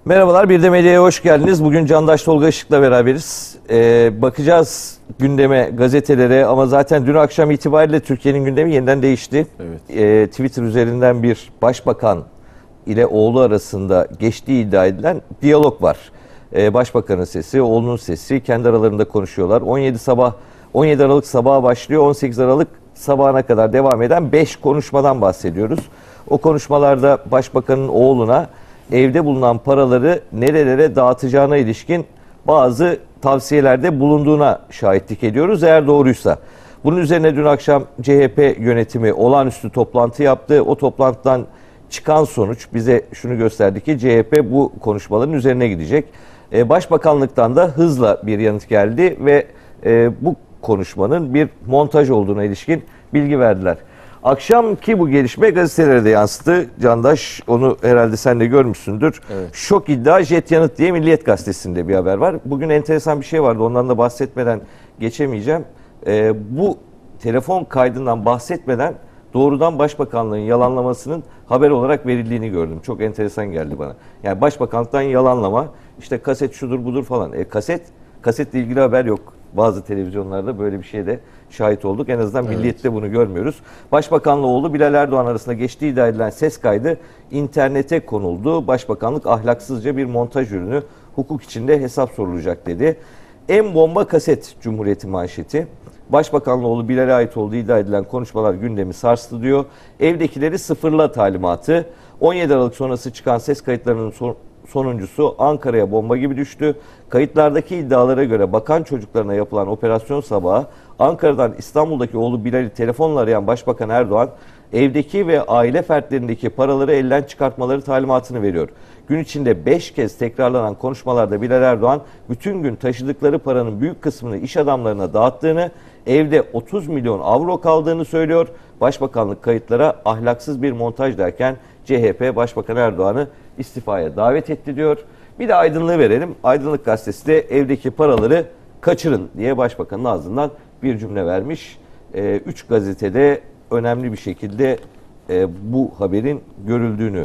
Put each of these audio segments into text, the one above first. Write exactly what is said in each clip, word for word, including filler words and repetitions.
Merhabalar, Bir de Medya'ya hoş geldiniz. Bugün Candaş Tolga Işık'la beraberiz. Ee, bakacağız gündeme, gazetelere ama zaten dün akşam itibariyle Türkiye'nin gündemi yeniden değişti. Evet. Ee, Twitter üzerinden bir başbakan ile oğlu arasında geçtiği iddia edilen diyalog var. Ee, başbakanın sesi, oğlunun sesi kendi aralarında konuşuyorlar. on yedi sabah, on yedi Aralık sabaha başlıyor, on sekiz Aralık sabahına kadar devam eden beş konuşmadan bahsediyoruz. O konuşmalarda başbakanın oğluna evde bulunan paraları nerelere dağıtacağına ilişkin bazı tavsiyelerde bulunduğuna şahitlik ediyoruz eğer doğruysa. Bunun üzerine dün akşam C H P yönetimi olağanüstü toplantı yaptı. O toplantıdan çıkan sonuç bize şunu gösterdi ki C H P bu konuşmaların üzerine gidecek. Ee, Başbakanlıktan da hızla bir yanıt geldi ve e, bu konuşmanın bir montaj olduğuna ilişkin bilgi verdiler. Akşamki bu gelişme gazetelere de yansıdı. Candaş, onu herhalde sen de görmüşsündür. Evet. Şok iddia, jet yanıt diye Milliyet Gazetesi'nde bir haber var. Bugün enteresan bir şey vardı. Ondan da bahsetmeden geçemeyeceğim. Ee, bu telefon kaydından bahsetmeden doğrudan Başbakanlığın yalanlamasının haber olarak verildiğini gördüm. Çok enteresan geldi bana. Yani Başbakanlıktan yalanlama, işte kaset şudur budur falan. E, kaset, kasetle ilgili haber yok. Bazı televizyonlarda böyle bir şeye de şahit olduk. En azından evet. Milliyet'te bunu görmüyoruz. Başbakanla oğlu Bilal Erdoğan arasında geçtiği iddia edilen ses kaydı internete konuldu. Başbakanlık ahlaksızca bir montaj ürünü, hukuk içinde hesap sorulacak dedi. En bomba kaset Cumhuriyeti manşeti. Başbakanla oğlu Bilal'e ait olduğu iddia edilen konuşmalar gündemi sarstı diyor. Evdekileri sıfırla talimatı. on yedi Aralık sonrası çıkan ses kayıtlarının son sonuncusu Ankara'ya bomba gibi düştü. Kayıtlardaki iddialara göre bakan çocuklarına yapılan operasyon sabahı Ankara'dan İstanbul'daki oğlu Bilal'i telefonla arayan Başbakan Erdoğan, evdeki ve aile fertlerindeki paraları elden çıkartmaları talimatını veriyor. Gün içinde beş kez tekrarlanan konuşmalarda Bilal Erdoğan, bütün gün taşıdıkları paranın büyük kısmını iş adamlarına dağıttığını, evde otuz milyon avro kaldığını söylüyor. Başbakanlık kayıtlara ahlaksız bir montaj derken C H P Başbakan Erdoğan'ı istifaya davet etti diyor. Bir de aydınlığı verelim. Aydınlık gazetesi de evdeki paraları kaçırın diye Başbakanın ağzından bir cümle vermiş. Ee, üç gazetede önemli bir şekilde e, bu haberin görüldüğünü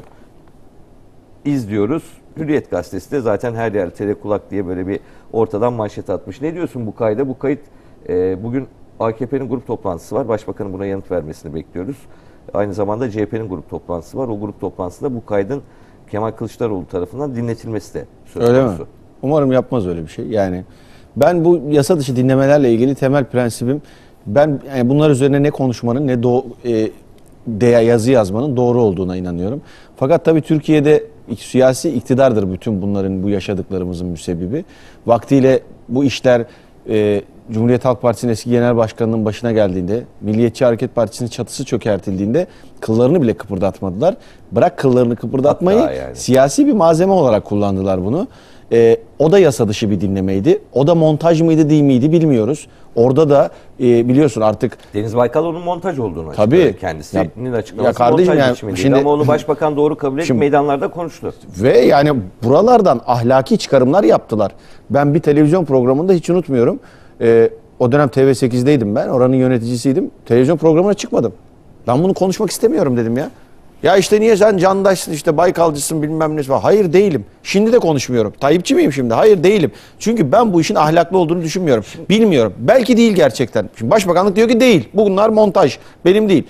izliyoruz. Hürriyet gazetesi de zaten her yer telekulak diye böyle bir ortadan manşet atmış. Ne diyorsun bu kayda? Bu kayıt e, bugün A K P'nin grup toplantısı var. Başbakanın buna yanıt vermesini bekliyoruz. Aynı zamanda C H P'nin grup toplantısı var. O grup toplantısında bu kaydın Kemal Kılıçdaroğlu tarafından dinletilmesi de söz konusu. Öyle mi? Umarım yapmaz öyle bir şey. Yani ben bu yasa dışı dinlemelerle ilgili temel prensibim, ben yani bunlar üzerine ne konuşmanın ne do, e, de yazı yazmanın doğru olduğuna inanıyorum. Fakat tabii Türkiye'de siyasi iktidardır bütün bunların, bu yaşadıklarımızın müsebbibi. Vaktiyle bu işler e, Cumhuriyet Halk Partisi'nin eski genel başkanının başına geldiğinde, Milliyetçi Hareket Partisi'nin çatısı çökertildiğinde kıllarını bile kıpırdatmadılar. Bırak kıllarını kıpırdatmayı, yani siyasi bir malzeme olarak kullandılar bunu. Ee, o da yasa dışı bir dinlemeydi. O da montaj mıydı değil miydi bilmiyoruz. Orada da e, biliyorsun artık Deniz Baykal onun montaj olduğunu tabii, açıkladı. Kendisinin açıklaması ya kardeşim, montaj yani, biçimindeydi şimdi, ama onu Başbakan doğru kabul edip meydanlarda konuştu. Ve yani buralardan ahlaki çıkarımlar yaptılar. Ben bir televizyon programında hiç unutmuyorum. Ee, o dönem T V sekizdeydim ben. Oranın yöneticisiydim. Televizyon programına çıkmadım. Ben bunu konuşmak istemiyorum dedim ya. Ya işte niye sen Candaş'sın, işte Baykalcısın, bilmem ne falan. Hayır değilim. Şimdi de konuşmuyorum. Tayyipçi miyim şimdi? Hayır değilim. Çünkü ben bu işin ahlaklı olduğunu düşünmüyorum. Bilmiyorum. Belki değil gerçekten. Şimdi Başbakanlık diyor ki değil. Bunlar montaj. Benim değil.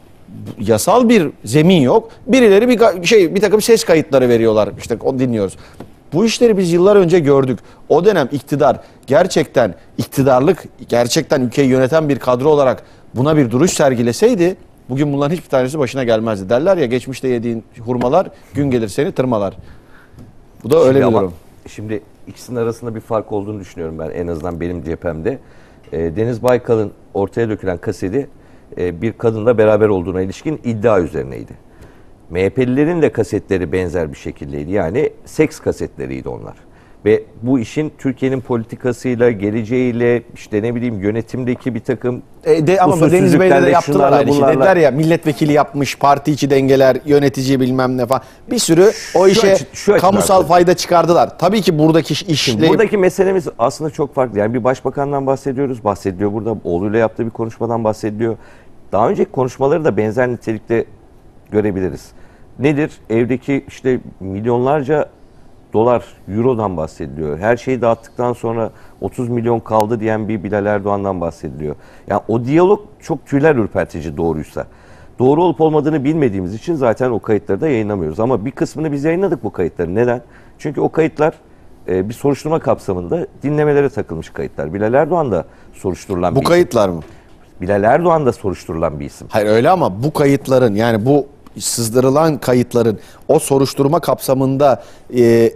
Yasal bir zemin yok. Birileri bir şey bir takım ses kayıtları veriyorlar. İşte o dinliyoruz. Bu işleri biz yıllar önce gördük. O dönem iktidar gerçekten iktidarlık, gerçekten ülkeyi yöneten bir kadro olarak buna bir duruş sergileseydi bugün bunların hiçbir tanesi başına gelmezdi. Derler ya, geçmişte yediğin hurmalar gün gelir seni tırmalar. Bu da şimdi öyle bir durum. Şimdi ikisinin arasında bir fark olduğunu düşünüyorum ben, en azından benim cephemde. E, Deniz Baykal'ın ortaya dökülen kaseti e, bir kadınla beraber olduğuna ilişkin iddia üzerineydi. M H P'lilerin de kasetleri benzer bir şekildeydi. Yani seks kasetleriydi onlar. Ve bu işin Türkiye'nin politikasıyla, geleceğiyle, işte ne bileyim yönetimdeki bir takım e de, ama bu Deniz Bey'le de yaptılar aynı şey. Dediler ya, milletvekili yapmış, parti içi dengeler, yönetici bilmem ne falan. Bir sürü o şu işe açı, şu kamusal fayda çıkardılar. Tabii ki buradaki işle... Buradaki meselemiz aslında çok farklı. Yani bir başbakandan bahsediyoruz, bahsediliyor burada. Oğluyla yaptığı bir konuşmadan bahsediliyor. Daha önceki konuşmaları da benzer nitelikte görebiliriz. Nedir? Evdeki işte milyonlarca dolar, eurodan bahsediliyor. Her şeyi dağıttıktan sonra otuz milyon kaldı diyen bir Bilal Erdoğan'dan bahsediliyor. Yani o diyalog çok tüyler ürpertici doğruysa. Doğru olup olmadığını bilmediğimiz için zaten o kayıtları da yayınlamıyoruz. Ama bir kısmını biz yayınladık bu kayıtları. Neden? Çünkü o kayıtlar e, bir soruşturma kapsamında dinlemelere takılmış kayıtlar. Bilal Erdoğan da soruşturulan Bu bir kayıtlar mı? isim. Bilal Erdoğan da soruşturulan bir isim. Hayır öyle ama bu kayıtların yani bu sızdırılan kayıtların o soruşturma kapsamında e,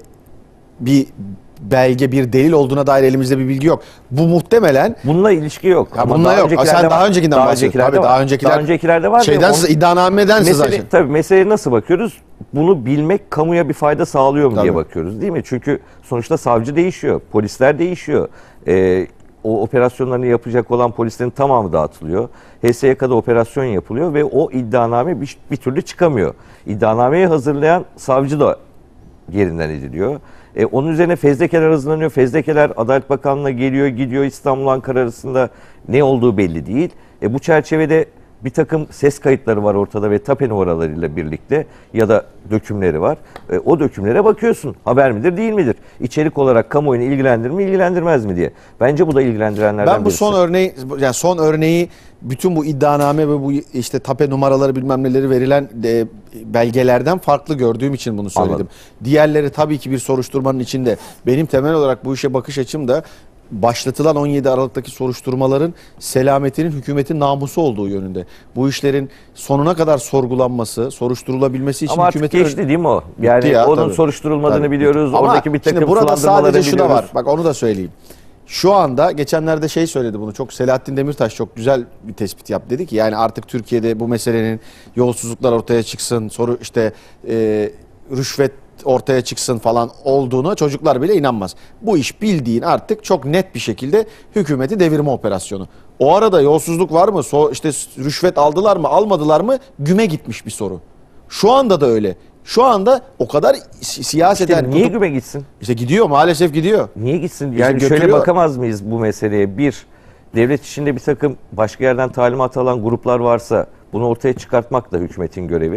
bir belge, bir delil olduğuna dair elimizde bir bilgi yok. Bu muhtemelen Bununla ilişki yok. ya Ama bununla daha yok. öncekilerde Sen daha var. öncekinden Daha bahsediyorsun. öncekilerde Tabii var. daha öncekiler. Daha öncekilerde var. Şeyden Ve sız, on- iddianameden Mesele, sızan. tabii meseleye nasıl bakıyoruz? Bunu bilmek kamuya bir fayda sağlıyor mu Tabii. diye bakıyoruz değil mi? Çünkü sonuçta savcı değişiyor, polisler değişiyor. Ee, o operasyonlarını yapacak olan polislerin tamamı dağıtılıyor. H S Y K'da operasyon yapılıyor ve o iddianame bir, bir türlü çıkamıyor. İddianameyi hazırlayan savcı da yerinden ediliyor. E, onun üzerine fezlekeler hazırlanıyor. Fezlekeler Adalet Bakanlığı'na geliyor, gidiyor. İstanbul, Ankara arasında ne olduğu belli değil. E, bu çerçevede bir takım ses kayıtları var ortada ve tape numaralarıyla birlikte ya da dökümleri var. E, o dökümlere bakıyorsun. Haber midir, değil midir? İçerik olarak kamuoyunu ilgilendirir mi, ilgilendirmez mi diye. Bence bu da ilgilendirenlerden Ben bu birisi. son örneği yani son örneği bütün bu iddianame ve bu işte tape numaraları bilmem neleri verilen e, belgelerden farklı gördüğüm için bunu söyledim. Anladım. Diğerleri tabii ki bir soruşturmanın içinde. Benim temel olarak bu işe bakış açım da başlatılan on yedi Aralık'taki soruşturmaların selametinin hükümetin namusu olduğu yönünde. Bu işlerin sonuna kadar sorgulanması, soruşturulabilmesi için Ama artık hükümetin geçti değil mi o? Yani ya, onun tabii. soruşturulmadığını Tabii. biliyoruz. Ama Oradaki bir takım şimdi burada sulandırmaları sadece şu da biliyoruz. var. Bak onu da söyleyeyim. Şu anda geçenlerde şey söyledi bunu. Çok Selahattin Demirtaş çok güzel bir tespit yaptı. Dedi ki yani artık Türkiye'de bu meselenin yolsuzluklar ortaya çıksın, soru işte e, rüşvet ortaya çıksın falan olduğuna çocuklar bile inanmaz. Bu iş bildiğin artık çok net bir şekilde hükümeti devirme operasyonu. O arada yolsuzluk var mı? So, işte rüşvet aldılar mı, almadılar mı? Güme gitmiş bir soru. Şu anda da öyle. Şu anda o kadar si- siyaseten... İşte niye kutup- güme gitsin? İşte gidiyor maalesef gidiyor. Niye gitsin? İşte Yani şöyle götürüyor. bakamaz mıyız bu meseleye? Bir, devlet içinde bir takım başka yerden talimat alan gruplar varsa bunu ortaya çıkartmak da hükümetin görevi.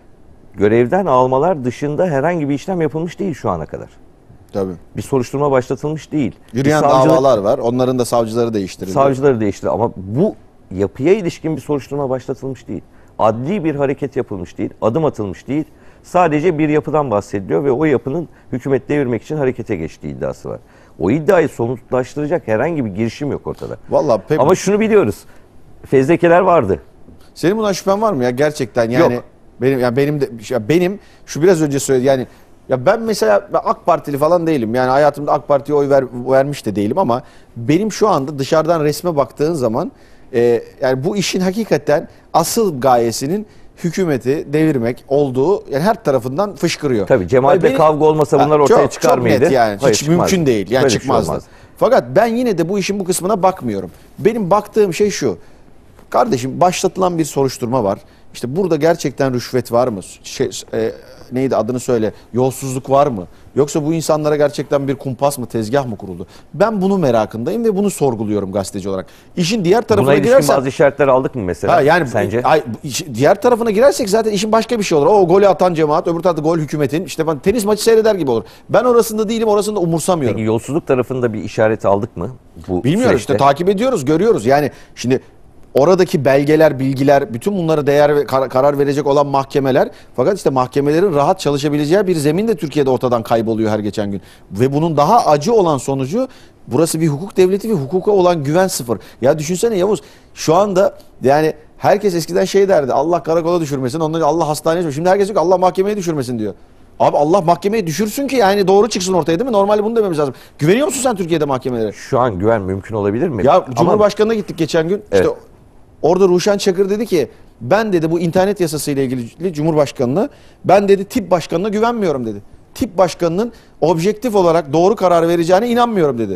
Görevden almalar dışında herhangi bir işlem yapılmış değil şu ana kadar. Tabii. Bir soruşturma başlatılmış değil. Yürüyen Bir savcılık- davalar var. Onların da savcıları değiştirildi. Savcıları değişti ama bu yapıya ilişkin bir soruşturma başlatılmış değil. Adli bir hareket yapılmış değil, adım atılmış değil. Sadece bir yapıdan bahsediliyor ve o yapının hükümet devirmek için harekete geçtiği iddiası var. O iddiayı somutlaştıracak herhangi bir girişim yok ortada. Vallahi pek... Ama şunu biliyoruz. Fezlekeler vardı. Senin buna şüphen var mı ya gerçekten yani Yok. benim ya benim de ya benim şu biraz önce söyledi yani ya ben mesela ben AK Partili falan değilim. Yani hayatımda AK Parti'ye oy ver, vermiş de değilim ama benim şu anda dışarıdan resme baktığın zaman e, yani bu işin hakikaten asıl gayesinin hükümeti devirmek olduğu yani her tarafından fışkırıyor. Tabii cemaatle Benim- kavga olmasa bunlar Ha, ortaya çok, çıkar çok mıydı? net yani. Hayır, Hiç çıkmazdı. mümkün değil. Yani Böyle bir şey çıkmazdı. olmaz. Fakat ben yine de bu işin bu kısmına bakmıyorum. Benim baktığım şey şu. Kardeşim başlatılan bir soruşturma var. İşte burada gerçekten rüşvet var mı? Şey, e, neydi adını söyle. Yolsuzluk var mı? Yoksa bu insanlara gerçekten bir kumpas mı, tezgah mı kuruldu? Ben bunu merakındayım ve bunu sorguluyorum gazeteci olarak. İşin diğer tarafına Buna ilişkin girersen... bazı işaretler aldık mı mesela? Ha yani sence? Ay, iş- diğer tarafına girersek zaten işin başka bir şey olur. O golü atan cemaat, öbür tarafta gol hükümetin. İşte ben tenis maçı seyreder gibi olur. Ben orasında değilim, orasında umursamıyorum. Peki yolsuzluk tarafında bir işareti aldık mı? Bu Bilmiyoruz süreçte? işte takip ediyoruz, görüyoruz. Yani şimdi oradaki belgeler, bilgiler, bütün bunlara değer ve kar- karar verecek olan mahkemeler, fakat işte mahkemelerin rahat çalışabileceği bir zemin de Türkiye'de ortadan kayboluyor her geçen gün. Ve bunun daha acı olan sonucu, burası bir hukuk devleti ve hukuka olan güven sıfır. Ya düşünsene Yavuz, şu anda yani herkes eskiden şey derdi, Allah karakola düşürmesin, ondan önce Allah hastaneye düşürmesin. Şimdi herkes diyor ki Allah mahkemeye düşürmesin diyor. Abi Allah mahkemeye düşürsün ki yani doğru çıksın ortaya, değil mi? Normalde bunu dememiz lazım. Güveniyor musun sen Türkiye'de mahkemelere? Şu an güven mümkün olabilir mi? Ya Ama Cumhurbaşkanı'na gittik geçen gün. İşte Evet. orada Ruşen Çakır dedi ki ben dedi bu internet yasası ile ilgili Cumhurbaşkanı'na, ben dedi tip başkanına güvenmiyorum dedi. Tip başkanının objektif olarak doğru karar vereceğine inanmıyorum dedi.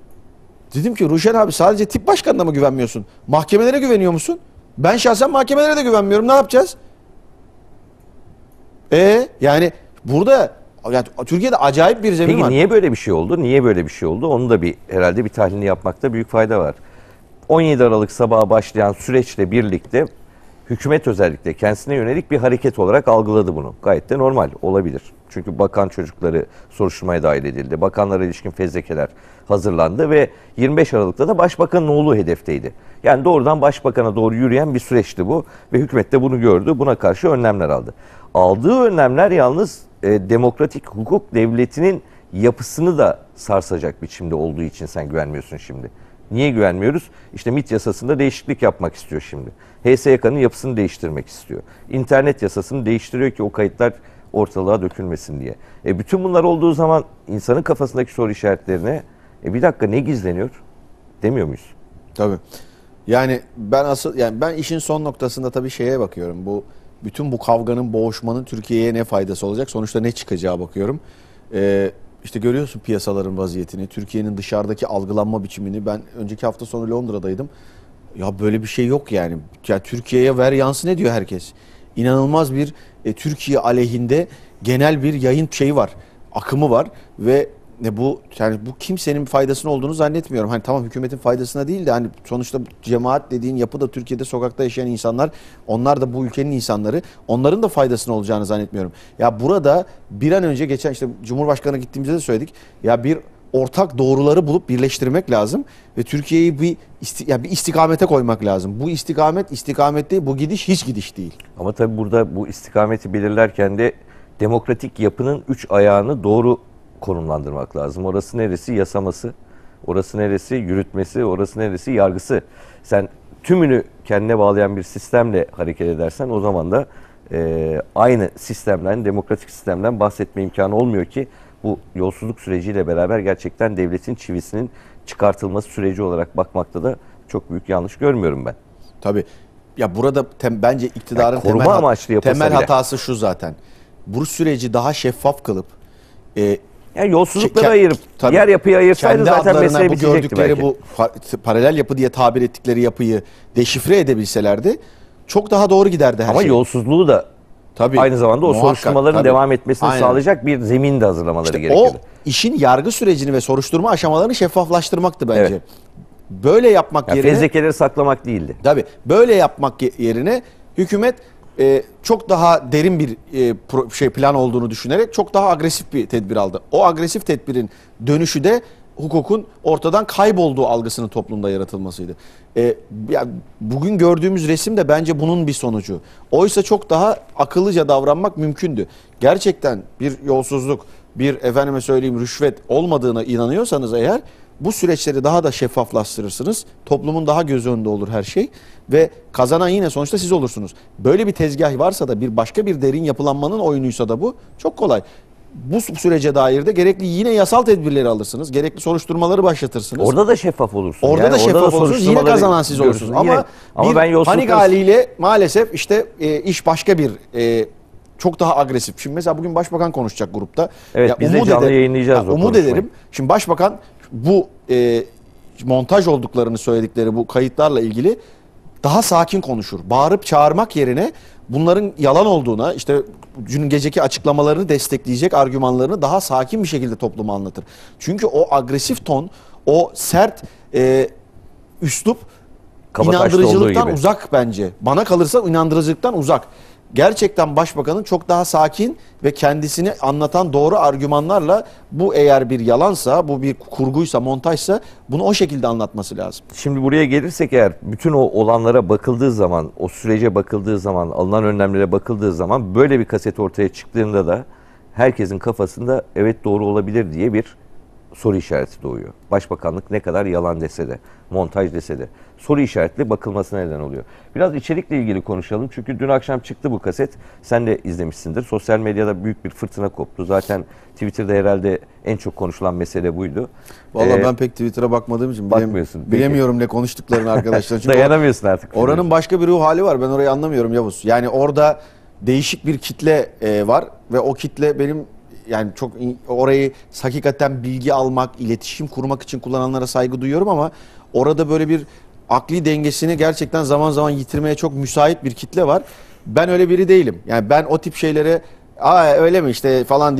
Dedim ki Ruşen abi sadece tip başkanına mı güvenmiyorsun? Mahkemelere güveniyor musun? Ben şahsen mahkemelere de güvenmiyorum. Ne yapacağız? E yani burada ya, Türkiye'de acayip bir zemin Peki var. niye böyle bir şey oldu? Niye böyle bir şey oldu? Onu da bir herhalde bir tahlilini yapmakta büyük fayda var. on yedi Aralık sabaha başlayan süreçle birlikte hükümet özellikle kendisine yönelik bir hareket olarak algıladı bunu. Gayet de normal olabilir. Çünkü bakan çocukları soruşturmaya dahil edildi. Bakanlara ilişkin fezlekeler hazırlandı ve yirmi beş Aralık'ta da Başbakanın oğlu hedefteydi. Yani doğrudan Başbakan'a doğru yürüyen bir süreçti bu ve hükümet de bunu gördü. Buna karşı önlemler aldı. Aldığı önlemler yalnız e, demokratik hukuk devletinin yapısını da sarsacak biçimde olduğu için sen güvenmiyorsun şimdi. Niye güvenmiyoruz? İşte MİT yasasında değişiklik yapmak istiyor şimdi. H S Y K'nın yapısını değiştirmek istiyor. İnternet yasasını değiştiriyor ki o kayıtlar ortalığa dökülmesin diye. E bütün bunlar olduğu zaman insanın kafasındaki soru işaretlerine e bir dakika ne gizleniyor demiyor muyuz? Tabii. Yani ben asıl yani ben işin son noktasında tabii şeye bakıyorum. Bu bütün bu kavganın, boğuşmanın Türkiye'ye ne faydası olacak? Sonuçta ne çıkacağı bakıyorum. Ee, işte görüyorsun piyasaların vaziyetini, Türkiye'nin dışarıdaki algılanma biçimini. Ben önceki hafta sonu Londra'daydım. Ya böyle bir şey yok yani. Ya Türkiye'ye ver yansın ne diyor herkes? İnanılmaz bir e, Türkiye aleyhinde genel bir yayın şeyi var, akımı var ve ne bu yani bu kimsenin faydasına olduğunu zannetmiyorum. Hani tamam hükümetin faydasına değil de hani sonuçta cemaat dediğin yapı da Türkiye'de sokakta yaşayan insanlar, onlar da bu ülkenin insanları. Onların da faydasına olacağını zannetmiyorum. Ya burada bir an önce geçen işte Cumhurbaşkanı'na gittiğimizde de söyledik. Ya bir ortak doğruları bulup birleştirmek lazım ve Türkiye'yi bir isti, ya bir istikamete koymak lazım. Bu istikamet istikamet değil, bu gidiş hiç gidiş değil. Ama tabii burada bu istikameti belirlerken de demokratik yapının üç ayağını doğru konumlandırmak lazım. Orası neresi? Yasaması. Orası neresi? Yürütmesi. Orası neresi? Yargısı. Sen tümünü kendine bağlayan bir sistemle hareket edersen o zaman da e, aynı sistemden, demokratik sistemden bahsetme imkanı olmuyor ki bu yolsuzluk süreciyle beraber gerçekten devletin çivisinin çıkartılması süreci olarak bakmakta da çok büyük yanlış görmüyorum ben. Tabii. Ya burada tem, bence iktidarın yani koruma temel, amaçlı yapılsa temel bile. hatası şu zaten. Bu süreci daha şeffaf kılıp e, yani yolsuzlukları Ke- ayırıp tabii, diğer yapıyı ayırsaydı kendi zaten adlarına mesele bu bitecekti gördükleri belki. bu pa- paralel yapı diye tabir ettikleri yapıyı deşifre edebilselerdi çok daha doğru giderdi her Ama şey. yolsuzluğu da Tabii, aynı zamanda o muhakkak, soruşturmaların tabii. devam etmesini Aynen. sağlayacak bir zemin de hazırlamaları İşte gerekiyordu. o işin yargı sürecini ve soruşturma aşamalarını şeffaflaştırmaktı bence. Evet. Böyle yapmak Yani yerine fezlekeleri saklamak değildi. tabii böyle yapmak ye- yerine hükümet e, çok daha derin bir e, pro, şey plan olduğunu düşünerek çok daha agresif bir tedbir aldı. O agresif tedbirin dönüşü de hukukun ortadan kaybolduğu algısının toplumda yaratılmasıydı. E, ya, bugün gördüğümüz resim de bence bunun bir sonucu. Oysa çok daha akıllıca davranmak mümkündü. Gerçekten bir yolsuzluk, bir efendime söyleyeyim rüşvet olmadığına inanıyorsanız eğer bu süreçleri daha da şeffaflaştırırsınız. Toplumun daha göz önünde olur her şey ve kazanan yine sonuçta siz olursunuz. Böyle bir tezgah varsa da bir başka bir derin yapılanmanın oyunuysa da bu çok kolay. Bu sürece dair de gerekli yine yasal tedbirleri alırsınız. Gerekli soruşturmaları başlatırsınız. Orada da şeffaf olursun. Orada Yani da şeffaf olursunuz. Yine soruşturmaları kazanan siz görürsün. olursunuz. Yine. Ama, Ama bir ben yolsuzlukları- panik haliyle maalesef işte e, iş başka bir e, çok daha agresif. Şimdi mesela bugün başbakan konuşacak grupta. Evet, biz de canlı yayınlayacağız o Umut konuşmayı. ederim. Şimdi başbakan bu e, montaj olduklarını söyledikleri bu kayıtlarla ilgili daha sakin konuşur. Bağırıp çağırmak yerine bunların yalan olduğuna, işte dün geceki açıklamalarını destekleyecek argümanlarını daha sakin bir şekilde topluma anlatır. Çünkü o agresif ton, o sert e, üslup Kabataş'ta olduğu inandırıcılıktan gibi. uzak bence. Bana kalırsa inandırıcılıktan uzak. Gerçekten başbakanın çok daha sakin ve kendisini anlatan doğru argümanlarla bu eğer bir yalansa, bu bir kurguysa, montajsa bunu o şekilde anlatması lazım. Şimdi buraya gelirsek eğer bütün o olanlara bakıldığı zaman, o sürece bakıldığı zaman, alınan önlemlere bakıldığı zaman böyle bir kaset ortaya çıktığında da herkesin kafasında evet doğru olabilir diye bir soru işareti doğuyor. Başbakanlık ne kadar yalan dese de, montaj dese de soru işaretli bakılmasına neden oluyor. Biraz içerikle ilgili konuşalım. Çünkü dün akşam çıktı bu kaset. Sen de izlemişsindir. Sosyal medyada büyük bir fırtına koptu. Zaten Twitter'da herhalde en çok konuşulan mesele buydu. Vallahi Ee, ben pek Twitter'a bakmadığım için bilem- bakmıyorsun. Peki. bilemiyorum ne konuştuklarını arkadaşlar. Çünkü Dayanamıyorsun artık. oranın başka bir ruh hali var. Ben orayı anlamıyorum Yavuz. Yani orada değişik bir kitle e, var ve o kitle benim yani çok orayı hakikaten bilgi almak, iletişim kurmak için kullananlara saygı duyuyorum ama orada böyle bir akli dengesini gerçekten zaman zaman yitirmeye çok müsait bir kitle var. Ben öyle biri değilim. Yani ben o tip şeylere aa öyle mi işte falan deyip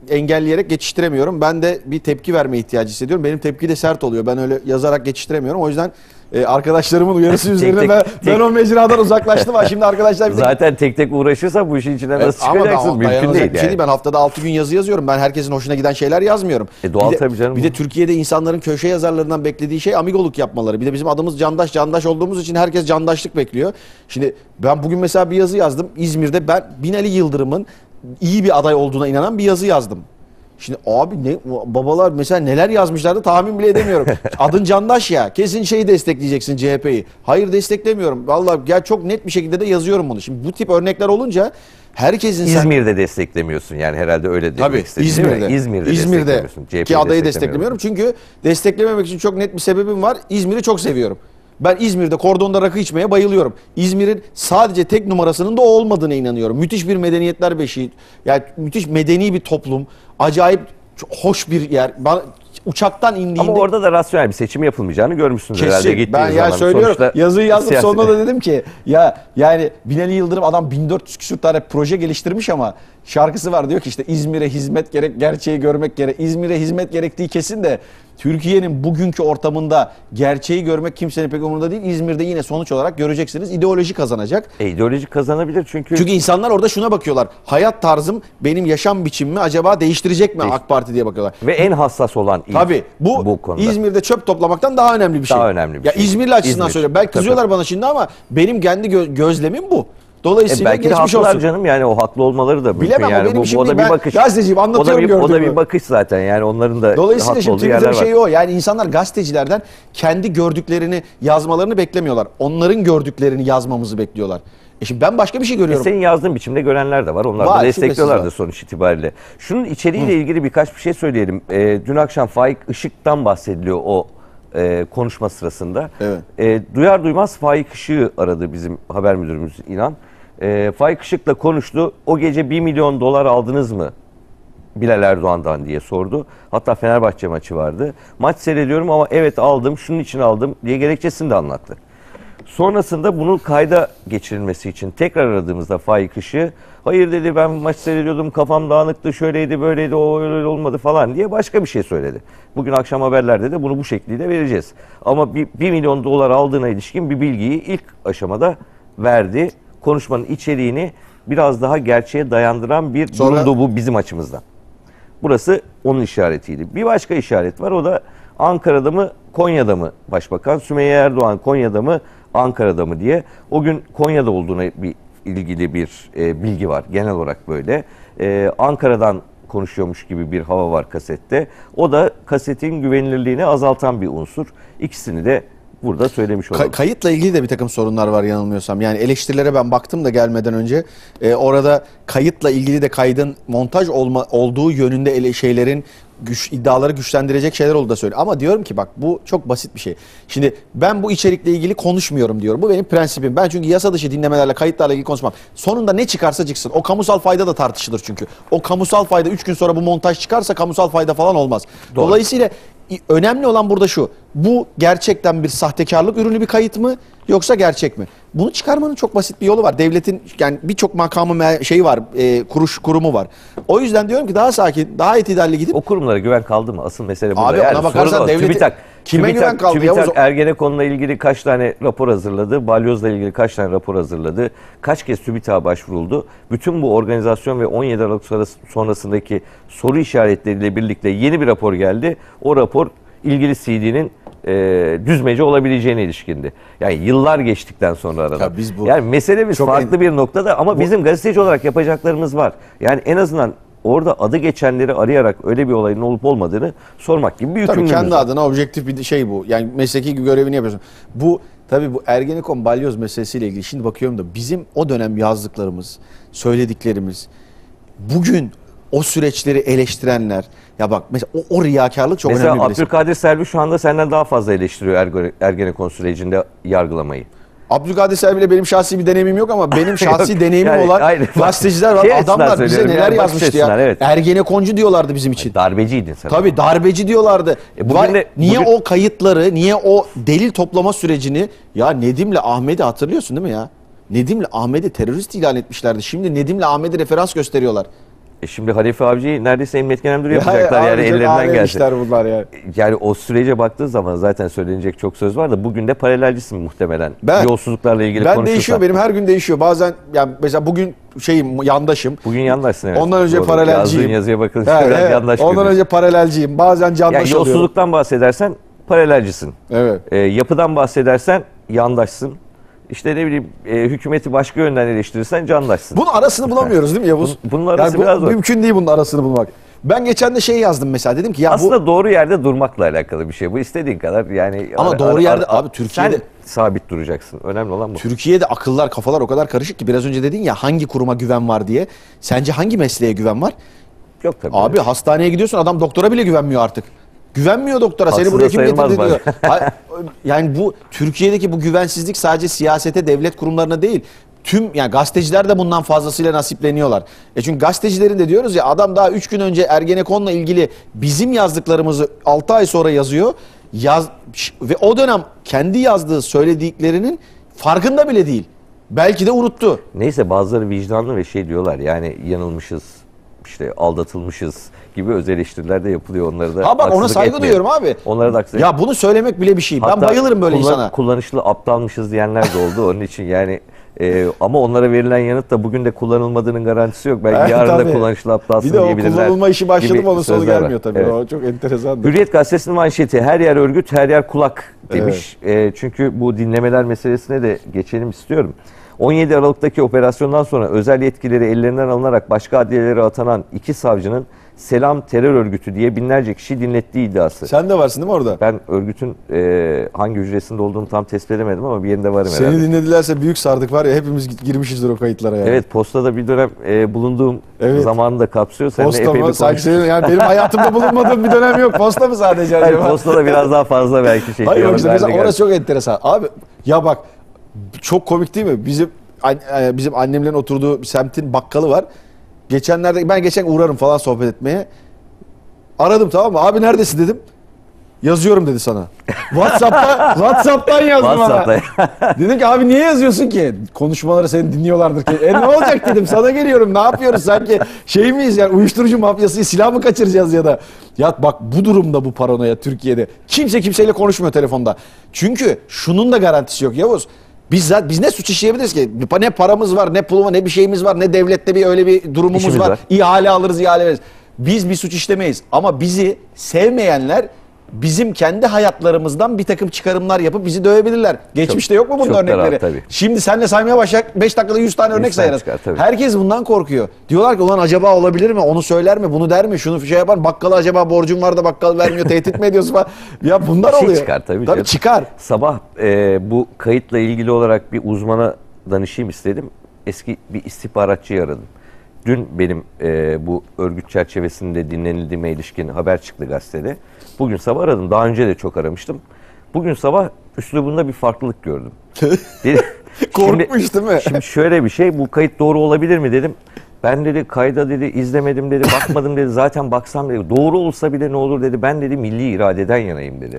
engelleyerek geçiştiremiyorum. Ben de bir tepki verme ihtiyacı hissediyorum. Benim tepki de sert oluyor. Ben öyle yazarak geçiştiremiyorum. O yüzden e, arkadaşlarımın uyarısı üzerine tek, ben, tek. ben o mecradan uzaklaştım. Ha, şimdi arkadaşlar bir de... Zaten tek tek uğraşırsan bu işin içine nasıl Evet, çıkacaksın? ama Mümkün dayanılacak değil bir şey yani. değil. Ben haftada altı gün yazı yazıyorum. Ben herkesin hoşuna giden şeyler yazmıyorum. E, doğal bir de, tabii canım. Bir de Türkiye'de insanların köşe yazarlarından beklediği şey amigoluk yapmaları. Bir de bizim adımız Candaş. Candaş olduğumuz için herkes candaşlık bekliyor. Şimdi ben bugün mesela bir yazı yazdım. İzmir'de ben Binali Yıldırım'ın iyi bir aday olduğuna inanan bir yazı yazdım. Şimdi abi ne babalar mesela neler yazmışlardı tahmin bile edemiyorum. Adın Candaş ya. Kesin şeyi destekleyeceksin C H P'yi. Hayır desteklemiyorum. Vallahi ya çok net bir şekilde de yazıyorum bunu. Şimdi bu tip örnekler olunca herkesin sen... İzmir'de desteklemiyorsun yani herhalde öyle demek Tabii istedin, değil mi? İzmir'de. İzmir'de, İzmir'de desteklemiyorsun. C H P'yi ki adayı desteklemiyorum. desteklemiyorum. Çünkü desteklememek için çok net bir sebebim var. İzmir'i çok seviyorum. Ben İzmir'de kordonda rakı içmeye bayılıyorum. İzmir'in sadece tek numarasının da o olmadığına inanıyorum. Müthiş bir medeniyetler beşiği. Yani müthiş medeni bir toplum. Acayip hoş bir yer. Ben uçaktan indiğimde... Ama orada da rasyonel bir seçim yapılmayacağını görmüşsünüz herhalde Kesin. gittiğiniz Ben ya zaman. söylüyorum. Sonuçta Yazıyı yazdım siyasi- sonunda da dedim ki ya yani Binali Yıldırım adam bin dört yüz küsur tane proje geliştirmiş ama şarkısı var diyor ki işte İzmir'e hizmet gerek, gerçeği görmek gerek. İzmir'e hizmet gerektiği kesin de Türkiye'nin bugünkü ortamında gerçeği görmek kimsenin pek umurunda değil. İzmir'de yine sonuç olarak göreceksiniz ideoloji kazanacak. E, ideoloji kazanabilir çünkü... Çünkü insanlar orada şuna bakıyorlar. Hayat tarzım benim yaşam biçimimi acaba değiştirecek mi Değiş- AK Parti diye bakıyorlar. Ve en hassas olan il Tabii bu, bu konuda. İzmir'de çöp toplamaktan daha önemli bir şey. Daha önemli bir ya şey. İzmirli açısından İzmir. söylüyorum. Belki Tabii, kızıyorlar tabii. bana şimdi ama benim kendi gö- gözlemim bu. E, Dolayısıyla belki de geçmiş haklılar olsun. canım yani o haklı olmaları da mümkün Bilemem, o yani benim bu, işim bu o da değil. bir Ben bakış. gazeteciyim, o da anlatıyorum bir, o da gördüğümü. bir bakış zaten yani onların da Dolayısıyla haklı şimdi olduğu yerler Twitter'ın var. şeyi o. Yani insanlar gazetecilerden kendi gördüklerini yazmalarını beklemiyorlar. Onların gördüklerini yazmamızı bekliyorlar. E şimdi ben başka bir şey E, görüyorum. senin yazdığın biçimde görenler de var. Onlar Var, da destekliyorlar şüphesiz da var. sonuç itibariyle. Şunun içeriğiyle ilgili birkaç bir şey söyleyelim. E, dün akşam Faik Işık'tan bahsediliyor o e, konuşma sırasında. Evet. E, duyar duymaz Faik Işık'ı aradı bizim haber müdürümüz İnan. E, Faik Işık'la konuştu. O gece bir milyon dolar aldınız mı Bilal Erdoğan'dan diye sordu. Hatta Fenerbahçe maçı vardı. Maç seyrediyorum ama evet aldım, şunun için aldım diye gerekçesini de anlattı. Sonrasında bunun kayda geçirilmesi için tekrar aradığımızda Faik Işık'ı hayır dedi ben maç seyrediyordum kafam dağınıktı şöyleydi böyleydi o öyle olmadı falan diye başka bir şey söyledi. Bugün akşam haberlerde de bunu bu şekliyle vereceğiz. Ama bir, bir milyon dolar aldığına ilişkin bir bilgiyi ilk aşamada verdi. Konuşmanın içeriğini biraz daha gerçeğe dayandıran bir Sonra- durumdu bu bizim açımızdan. Burası onun işaretiydi. Bir başka işaret var o da Ankara'da mı Konya'da mı Başbakan? Sümeyye Erdoğan Konya'da mı Ankara'da mı diye. O gün Konya'da olduğuna bir ilgili bir e, bilgi var genel olarak böyle. E, Ankara'dan konuşuyormuş gibi bir hava var kasette. O da kasetin güvenilirliğini azaltan bir unsur. İkisini de burada söylemiş olalım. Ka- kayıtla ilgili de bir takım sorunlar var yanılmıyorsam. Yani eleştirilere ben baktım da gelmeden önce. Ee, orada kayıtla ilgili de kaydın montaj olma, olduğu yönünde ele şeylerin güç, iddiaları güçlendirecek şeyler oldu da söyle. Ama diyorum ki bak bu çok basit bir şey. Şimdi ben bu içerikle ilgili konuşmuyorum diyorum. Bu benim prensibim. Ben çünkü yasa dışı dinlemelerle kayıtlarla ilgili konuşmam. Sonunda ne çıkarsa çıksın. O kamusal fayda da tartışılır çünkü. O kamusal fayda üç gün sonra bu montaj çıkarsa kamusal fayda falan olmaz. Doğru. Dolayısıyla önemli olan burada şu. Bu gerçekten bir sahtekarlık ürünü bir kayıt mı yoksa gerçek mi? Bunu çıkarmanın çok basit bir yolu var. Devletin yani birçok makamı me- şeyi var, e, kuruş kurumu var. O yüzden diyorum ki daha sakin, daha itidalli gidip O kurumlara güven kaldı mı? Asıl mesele burada. Abi Yani ona bakarsan sorun o. devleti- TÜBİTAK, kime TÜBİTAK, güven kaldı TÜBİTAK Yavuz? Ergenekon'la ilgili kaç tane rapor hazırladı? Balyoz'la ilgili kaç tane rapor hazırladı? Kaç kez TÜBİTAK'a başvuruldu? Bütün bu organizasyon ve on yedi Aralık sonrası- sonrasındaki soru işaretleriyle birlikte yeni bir rapor geldi. O rapor ilgili C D'nin e, düzmece olabileceğine ilişkindi. Yani yıllar geçtikten sonra aradan. Ya biz bu- yani meselemiz çok farklı en- bir noktada ama bizim gazeteci olarak yapacaklarımız var. Yani en azından orada adı geçenleri arayarak öyle bir olayın olup olmadığını sormak gibi bir tabii yükümlülüğümüz kendi var. adına objektif bir şey bu. Yani mesleki görevini yapıyorsun. Bu tabii bu Ergenekon balyoz meselesiyle ilgili şimdi bakıyorum da bizim o dönem yazdıklarımız, söylediklerimiz bugün o süreçleri eleştirenler ya bak mesela o, o riyakarlık çok Mesela önemli bir resim. Abdülkadir Selvi şu anda senden daha fazla eleştiriyor Ergo- Ergenekon sürecinde yargılamayı. Abdülkadir Selvi ile benim şahsi bir deneyimim yok ama benim şahsi Yok, deneyimim yani olan aynı- gazeteciler var. Şey açısından Adamlar bize söylüyorum neler yani, bakış yazmıştı ya. açısından, evet. Ergenekoncu diyorlardı bizim için. Darbeciydin sen. Tabii darbeci diyorlardı. E bugün Vay, de- niye bugün- o kayıtları, niye o delil toplama sürecini ya Nedim'le Ahmet'i hatırlıyorsun değil mi ya? Nedim'le Ahmet'i terörist ilan etmişlerdi. Şimdi Nedim'le Ahmet'i referans gösteriyorlar. E şimdi Halefi Avcı'yı neredeyse emniyet genel müdürü Ya, yapacaklar abi yani çok ellerinden alem gelse. işler bunlar ya. Yani o sürece baktığı zaman zaten söylenecek çok söz var da bugün de paralelcisin muhtemelen. Ben- Yolsuzluklarla ilgili Ben konuşursan. değişiyor, benim her gün değişiyor. Bazen yani mesela bugün şeyim, yandaşım. Bugün yandaşsın evet. Ondan önce Doğru. paralelciyim. Yazdığın yazıya bakınca Evet, biraz evet. yandaş Ondan görüyorsun. önce paralelciyim. Bazen candaş Yani oluyorum. yolsuzluktan bahsedersen paralelcisin. Evet. E, yapıdan bahsedersen yandaşsın. İşte ne bileyim e, hükümeti başka yönden eleştirirsen candaşsın. Bunun arasını bulamıyoruz değil mi Yavuz? Bunun- bunun arası Yani bu biraz zor. mümkün değil bunun arasını bulmak. Ben geçen de şey yazdım mesela, dedim ki ya Aslında bu doğru yerde durmakla alakalı bir şey. Bu istediğin kadar yani. Ama doğru yerde- abi Türkiye'de- Sen sabit duracaksın. Önemli olan bu. Türkiye'de akıllar, kafalar o kadar karışık ki, biraz önce dedin ya hangi kuruma güven var diye. Sence hangi mesleğe güven var? Yok tabii. Abi hastaneye gidiyorsun, adam doktora bile güvenmiyor artık. Güvenmiyor doktora. Seni Haksız buraya da kim sayılmaz getirdi diyor. bence. Ha- Yani bu Türkiye'deki bu güvensizlik sadece siyasete, devlet kurumlarına değil. Tüm yani gazeteciler de bundan fazlasıyla nasipleniyorlar. E çünkü gazetecilerin de diyoruz ya, adam daha üç gün önce Ergenekon'la ilgili bizim yazdıklarımızı altı ay sonra yazıyor. Yaz ve o dönem kendi yazdığı söylediklerinin farkında bile değil. Belki de unuttu. Neyse bazıları vicdanlı ve şey diyorlar yani yanılmışız, işte aldatılmışız gibi öz eleştiriler de yapılıyor, onları da Ha bak, ona haksızlık saygı etmeyelim. duyuyorum abi. Onlara da haksızlık. Ya bunu söylemek bile bir şey. Ben Hatta bayılırım böyle kullan- insana. Kullanışlı aptalmışız diyenler de oldu onun için yani e, ama onlara verilen yanıt da bugün de kullanılmadığının garantisi yok. Belki Evet, yarın da tabii. kullanışlı aptalsın Bir de o diyebilirler. kullanılma işi başladı gibi mı onun sonu sözler var. gelmiyor tabii. Evet. O çok enteresan. Hürriyet Gazetesi'nin manşeti her yer örgüt, her yer kulak demiş. E, çünkü bu dinlemeler meselesine de geçelim istiyorum. on yedi Aralık'taki operasyondan sonra özel yetkileri ellerinden alınarak başka adliyelere atanan iki savcının Selam Terör Örgütü diye binlerce kişi dinlettiği iddiası. Sen de varsın değil mi orada? Ben örgütün e, hangi hücresinde olduğunu tam tespit edemedim ama bir yerinde varım Seni herhalde. dinledilerse büyük sardık var ya, hepimiz girmişizdir o kayıtlara yani. Evet, postada bir dönem e, bulunduğum Evet. zamanını da kapsıyor. Seninle Posta epey mı? bir Sanki konuştuk. senin, yani benim hayatımda bulunmadığım bir dönem yok. Posta mı sadece Hayır, acaba? postada biraz daha fazla belki şey. Hayır bak işte haline mesela orası geldi. çok enteresan. Abi ya bak, çok komik değil mi? Bizim an- e, bizim annemlerin oturduğu semtin bakkalı var. Geçenlerde ben geçen uğrarım falan sohbet etmeye. Aradım, tamam mı? Abi neredesin dedim. Yazıyorum dedi sana. WhatsApp'tan WhatsApp'tan yazdı bana. WhatsApp'ta. Dedim ki abi niye yazıyorsun ki? Konuşmaları seni dinliyorlardır ki. E ne olacak dedim, sana geliyorum, ne yapıyoruz sanki şey miyiz yani, uyuşturucu mafyası, silah mı kaçıracağız ya da. Ya bak, bu durumda bu paranoya Türkiye'de. Kimse kimseyle konuşmuyor telefonda. Çünkü şunun da garantisi yok Yavuz. Biz zaten, biz ne suç işleyebiliriz ki? Ne paramız var, ne pulumuz, ne bir şeyimiz var, ne devlette bir öyle bir durumumuz İşimiz var. var. İhale alırız, ihale veririz. Biz bir suç işlemeyiz. Ama bizi sevmeyenler bizim kendi hayatlarımızdan bir takım çıkarımlar yapıp bizi dövebilirler. Geçmişte yok mu bunun çok da örnekleri? rahat tabii. Şimdi senle saymaya başlayak beş dakikada yüz tane örnek yüz tane sayarız. çıkar, tabii. Herkes bundan korkuyor. Diyorlar ki ulan acaba olabilir mi? Onu söyler mi? Bunu der mi? Şunu şey yapar. Bakkala acaba borcum var da bakkal vermiyor. Tehdit mi ediyorsun falan. Ya bunlar Bir şey oluyor. çıkar tabii Tabii canım. çıkar. Sabah e, bu kayıtla ilgili olarak bir uzmana danışayım istedim. Eski bir istihbaratçıyı aradım. Dün benim e, bu örgüt çerçevesinde dinlenildiğime ilişkin haber çıktı gazetede. Bugün sabah aradım. Daha önce de çok aramıştım. Bugün sabah üslubunda bir farklılık gördüm. Dedi- Korkmuş değil mi? Şimdi şöyle bir şey, bu kayıt doğru olabilir mi dedim. Ben dedi kayda dedi izlemedim dedi, bakmadım dedi, zaten baksam dedi. Doğru olsa bile ne olur dedi, ben dedi milli iradeden yanayım dedi.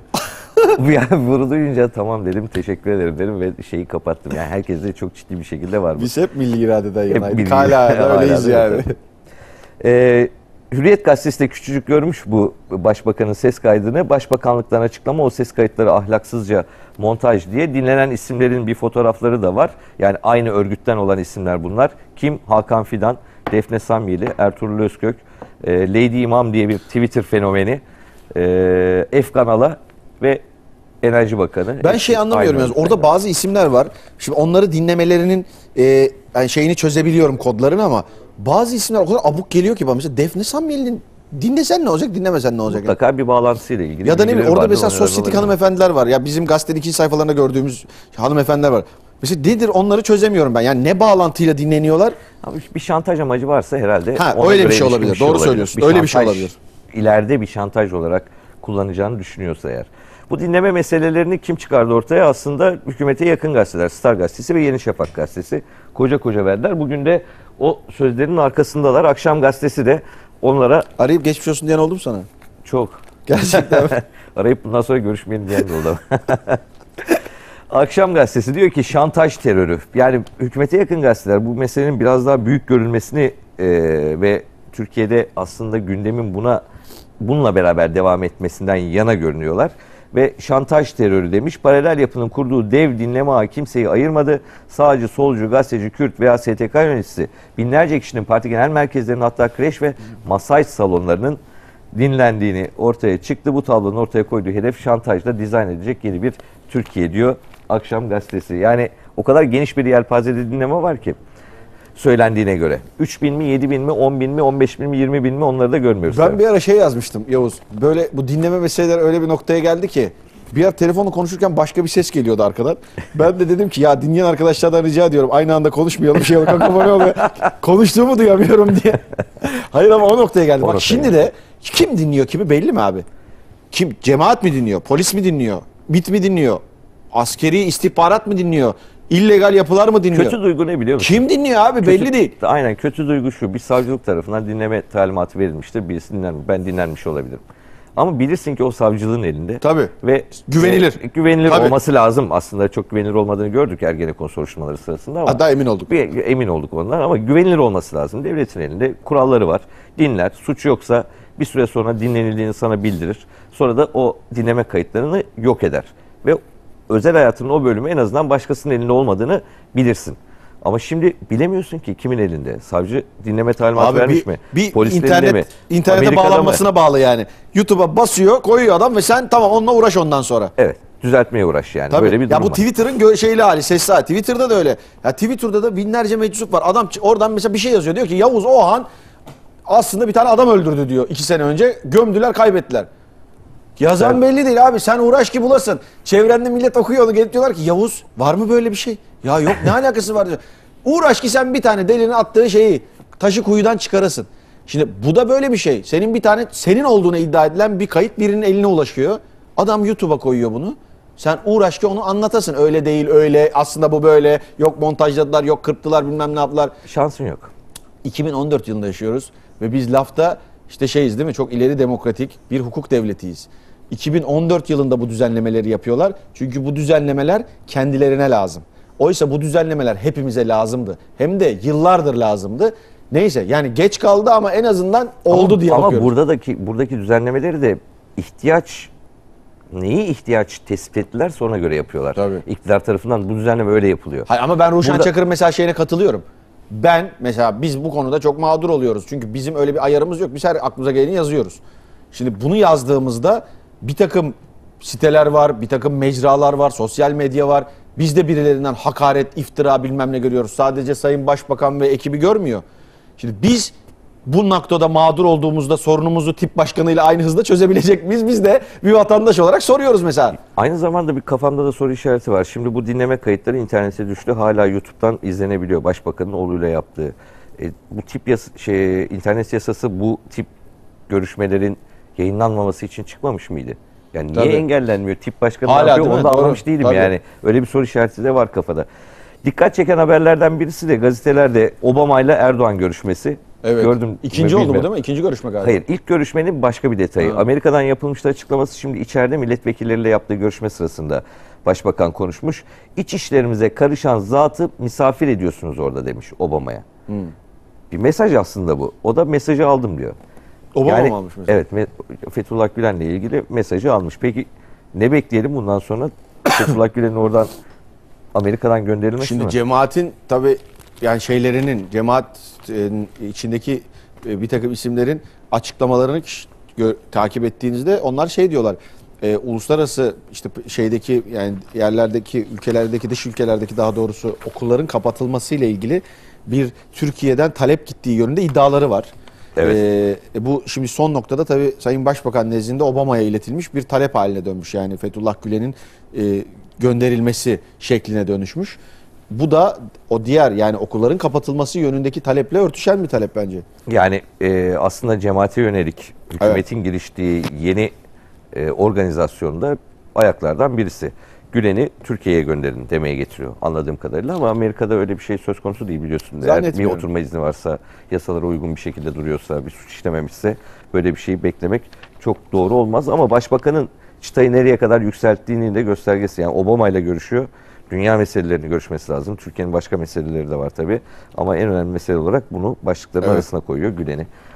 Yani bunu duyunca tamam dedim, teşekkür ederim dedim ve şeyi kapattım. Yani herkes de çok ciddi bir şekilde var bu. Biz hep milli iradeden yanaydık. milli- Hala da Hala öyleyiz da yani. öyle. Ee, Hürriyet Gazetesi de küçücük görmüş bu başbakanın ses kaydını. Başbakanlıktan açıklama, o ses kayıtları ahlaksızca montaj diye. Dinlenen isimlerin bir fotoğrafları da var. Yani aynı örgütten olan isimler bunlar. Kim? Hakan Fidan, Defne Samyeli, Ertuğrul Özkök, e, Lady İmam diye bir Twitter fenomeni, e, Efkan Ala ve Enerji Bakanı. Ben Hepsi şey anlamıyorum aynı yani. örgütten Orada yani. bazı isimler var. Şimdi onları dinlemelerinin e, yani şeyini çözebiliyorum, kodlarını, ama bazı isimler o kadar abuk geliyor ki bana. Mesela Defne Samyeli'nin dinlesen ne olacak, dinlemesen ne olacak? Yani? Mutlaka bir bağlantısıyla ilgili. Ya da ne bileyim, bilgileri orada vardır, mesela onlardan sosyetik olabilir. hanımefendiler var. Ya bizim gazetenin ikinci sayfalarında gördüğümüz hanımefendiler var. Mesela nedir, onları çözemiyorum ben. Yani ne bağlantıyla dinleniyorlar? Ama bir şantaj amacı varsa herhalde. Ha, ona öyle bir göre şey ilişkin olabilir. Doğru söylüyorsun. Öyle bir şey şantaj, olabilir. İleride bir şantaj olarak kullanacağını düşünüyorsa eğer. Bu dinleme meselelerini kim çıkardı ortaya? Aslında hükümete yakın gazeteler. Star Gazetesi ve Yeni Şafak Gazetesi. Koca koca verdiler. Bugün de o sözlerin arkasındalar. Akşam Gazetesi de onlara Arayıp geçmiş olsun diyen oldu mu sana? çok Gerçekten mi? arayıp bundan sonra görüşmeyelim diyen de oldu. Akşam Gazetesi diyor ki şantaj terörü. Yani hükümete yakın gazeteler bu meselenin biraz daha büyük görülmesini e, ve Türkiye'de aslında gündemin buna bununla beraber devam etmesinden yana görünüyorlar. Ve şantaj terörü demiş. Paralel yapının kurduğu dev dinleme ağı kimseyi ayırmadı. Sağcı, solcu, gazeteci, Kürt veya S T K yöneticisi binlerce kişinin parti genel merkezlerinin, hatta kreş ve masaj salonlarının dinlendiğini ortaya çıktı. Bu tablonun ortaya koyduğu hedef şantajla dizayn edecek yeni bir Türkiye diyor Akşam Gazetesi. Yani o kadar geniş bir yelpazede dinleme var ki söylendiğine göre. üç bin mi, yedi bin mi, on bin mi, on beş bin mi, yirmi bin mi, onları da görmüyoruz. Ben tabii. bir ara şey yazmıştım Yavuz. Böyle bu dinleme meseleler öyle bir noktaya geldi ki bir ara telefonla konuşurken başka bir ses geliyordu arkadan. Ben de dedim ki ya dinleyen arkadaşlardan rica ediyorum aynı anda konuşmayalım, şey yok, kakofoni oluyor. Konuştuğumu duyamıyorum diye. Hayır ama o noktaya geldi. O Bak noktaya şimdi de kim dinliyor kimi belli mi abi? Kim? Cemaat mi dinliyor? Polis mi dinliyor? MİT mi dinliyor? Askeri istihbarat mı dinliyor? İllegal yapılar mı dinliyor? Kötü duygu ne biliyor musun? Kim dinliyor abi? Kötü- belli değil. Aynen, kötü duygu şu: bir savcılık tarafından dinleme talimatı verilmiştir. Birisi dinlenmiş. Ben dinlenmiş olabilirim. Ama bilirsin ki o savcılığın elinde. Tabii. Ve Güvenilir. e, güvenilir Tabii. olması lazım. Aslında çok güvenilir olmadığını gördük Ergenekon soruşturmaları sırasında ama Hatta emin olduk. bir, emin olduk ondan, ama güvenilir olması lazım. Devletin elinde kuralları var. Dinler. Suç yoksa bir süre sonra dinlenildiğini sana bildirir. Sonra da o dinleme kayıtlarını yok eder. Ve özel hayatının o bölümü en azından başkasının elinde olmadığını bilirsin. Ama şimdi bilemiyorsun ki kimin elinde. Savcı dinleme talimatı Abi vermiş bir, mi? bir Polis internet, elinde mi? internete Amerika'da bağlanmasına mı? bağlı yani. YouTube'a basıyor, koyuyor adam ve sen tamam onunla uğraş ondan sonra. Evet. Düzeltmeye uğraş yani. Tabii. Böyle bir durum Ya bu var. Twitter'ın gö- şeyli hali, sesli hali. Twitter'da da öyle. Ya Twitter'da da binlerce meczup var. Adam ç- oradan mesela bir şey yazıyor. Diyor ki Yavuz Oğan aslında bir tane adam öldürdü diyor. iki sene önce gömdüler, kaybettiler. Yazan Sen- belli değil abi. Sen uğraş ki bulasın. Çevrende millet okuyor onu, gelip diyorlar ki Yavuz var mı böyle bir şey? Ya yok, ne alakası var diyor. Uğraş ki sen bir tane delinin attığı şeyi taşı kuyudan çıkarasın. Şimdi bu da böyle bir şey. Senin bir tane senin olduğuna iddia edilen bir kayıt birinin eline ulaşıyor. Adam YouTube'a koyuyor bunu. Sen uğraş ki onu anlatasın. Öyle değil, öyle. Aslında bu böyle. Yok montajladılar, yok kırptılar, bilmem ne yaptılar. Şansın yok. iki bin on dört yılında yaşıyoruz ve biz lafta işte şeyiz değil mi? Çok ileri demokratik bir hukuk devletiyiz. iki bin on dört yılında bu düzenlemeleri yapıyorlar. Çünkü bu düzenlemeler kendilerine lazım. Oysa bu düzenlemeler hepimize lazımdı. Hem de yıllardır lazımdı. Neyse yani geç kaldı ama en azından oldu ama, diye ama bakıyoruz. buradaki buradaki düzenlemeleri de ihtiyaç neyi ihtiyaç tespit ettiler, sonra göre yapıyorlar. Tabii. İktidar tarafından bu düzenleme öyle yapılıyor. Hayır, ama ben Ruşen Burada- Çakır'ın mesela şeyine katılıyorum. Ben mesela biz bu konuda çok mağdur oluyoruz. Çünkü bizim öyle bir ayarımız yok. Biz her aklımıza geleni yazıyoruz. Şimdi bunu yazdığımızda bir takım siteler var, bir takım mecralar var, sosyal medya var. Biz de birilerinden hakaret, iftira bilmem ne görüyoruz. Sadece Sayın Başbakan ve ekibi görmüyor. Şimdi biz bu noktada mağdur olduğumuzda sorunumuzu tip başkanıyla aynı hızda çözebilecek miyiz? Biz de bir vatandaş olarak soruyoruz mesela. Aynı zamanda bir kafamda da soru işareti var. Şimdi bu dinleme kayıtları internete düştü. Hala YouTube'dan izlenebiliyor. Başbakanın oğluyla yaptığı. E, bu tip yas şey internet yasası bu tip görüşmelerin yayınlanmaması için çıkmamış mıydı? Yani niye Tabii. engellenmiyor? Tip başkanı Hala ne yapıyor? değil mi? Onu da Doğru. anlamış değilim Tabii. yani. Öyle bir soru işareti de var kafada. Dikkat çeken haberlerden birisi de gazetelerde Obama ile Erdoğan görüşmesi. Evet. Gördüm. İkinci mü oldu mu bilmiyorum. değil mi? İkinci görüşme galiba. Hayır, ilk görüşmenin başka bir detayı. Ha. Amerika'dan yapılmıştı açıklaması, şimdi içeride milletvekilleriyle yaptığı görüşme sırasında Başbakan konuşmuş. İç işlerimize karışan zatı misafir ediyorsunuz orada demiş Obama'ya. Hmm. Bir mesaj aslında bu. O da mesajı aldım diyor. Obama Yani, mı almış mesela? Evet, me- Fethullah Gülen'le ilgili mesajı almış. Peki ne bekleyelim bundan sonra? Fethullah Gülen'in oradan Amerika'dan gönderilmesi Şimdi mi? cemaatin tabii yani şeylerinin, cemaat e, içindeki e, bir takım isimlerin açıklamalarını ş- gö- takip ettiğinizde onlar şey diyorlar. E, uluslararası işte p- şeydeki yani yerlerdeki ülkelerdeki dış ülkelerdeki daha doğrusu okulların kapatılması ile ilgili bir Türkiye'den talep gittiği yönünde iddiaları var. Evet. E, bu şimdi son noktada tabii Sayın Başbakan nezdinde Obama'ya iletilmiş bir talep haline dönmüş. Yani Fethullah Gülen'in e, gönderilmesi şekline dönüşmüş. Bu da o diğer yani okulların kapatılması yönündeki taleple örtüşen bir talep bence. Yani e, aslında cemaate yönelik hükümetin giriştiği yeni e, organizasyonda ayaklardan birisi. Gülen'i Türkiye'ye gönderin demeye getiriyor anladığım kadarıyla, ama Amerika'da öyle bir şey söz konusu değil biliyorsun. Eğer bir Zannetmiyorum. oturma izni varsa, yasalara uygun bir şekilde duruyorsa, bir suç işlememişse böyle bir şeyi beklemek çok doğru olmaz. Ama başbakanın çıtayı nereye kadar yükselttiğinin de göstergesi. Yani Obama ile görüşüyor. Dünya meselelerini görüşmesi lazım. Türkiye'nin başka meseleleri de var tabii. Ama en önemli mesele olarak bunu başlıkların Evet. arasına koyuyor Gülen'i.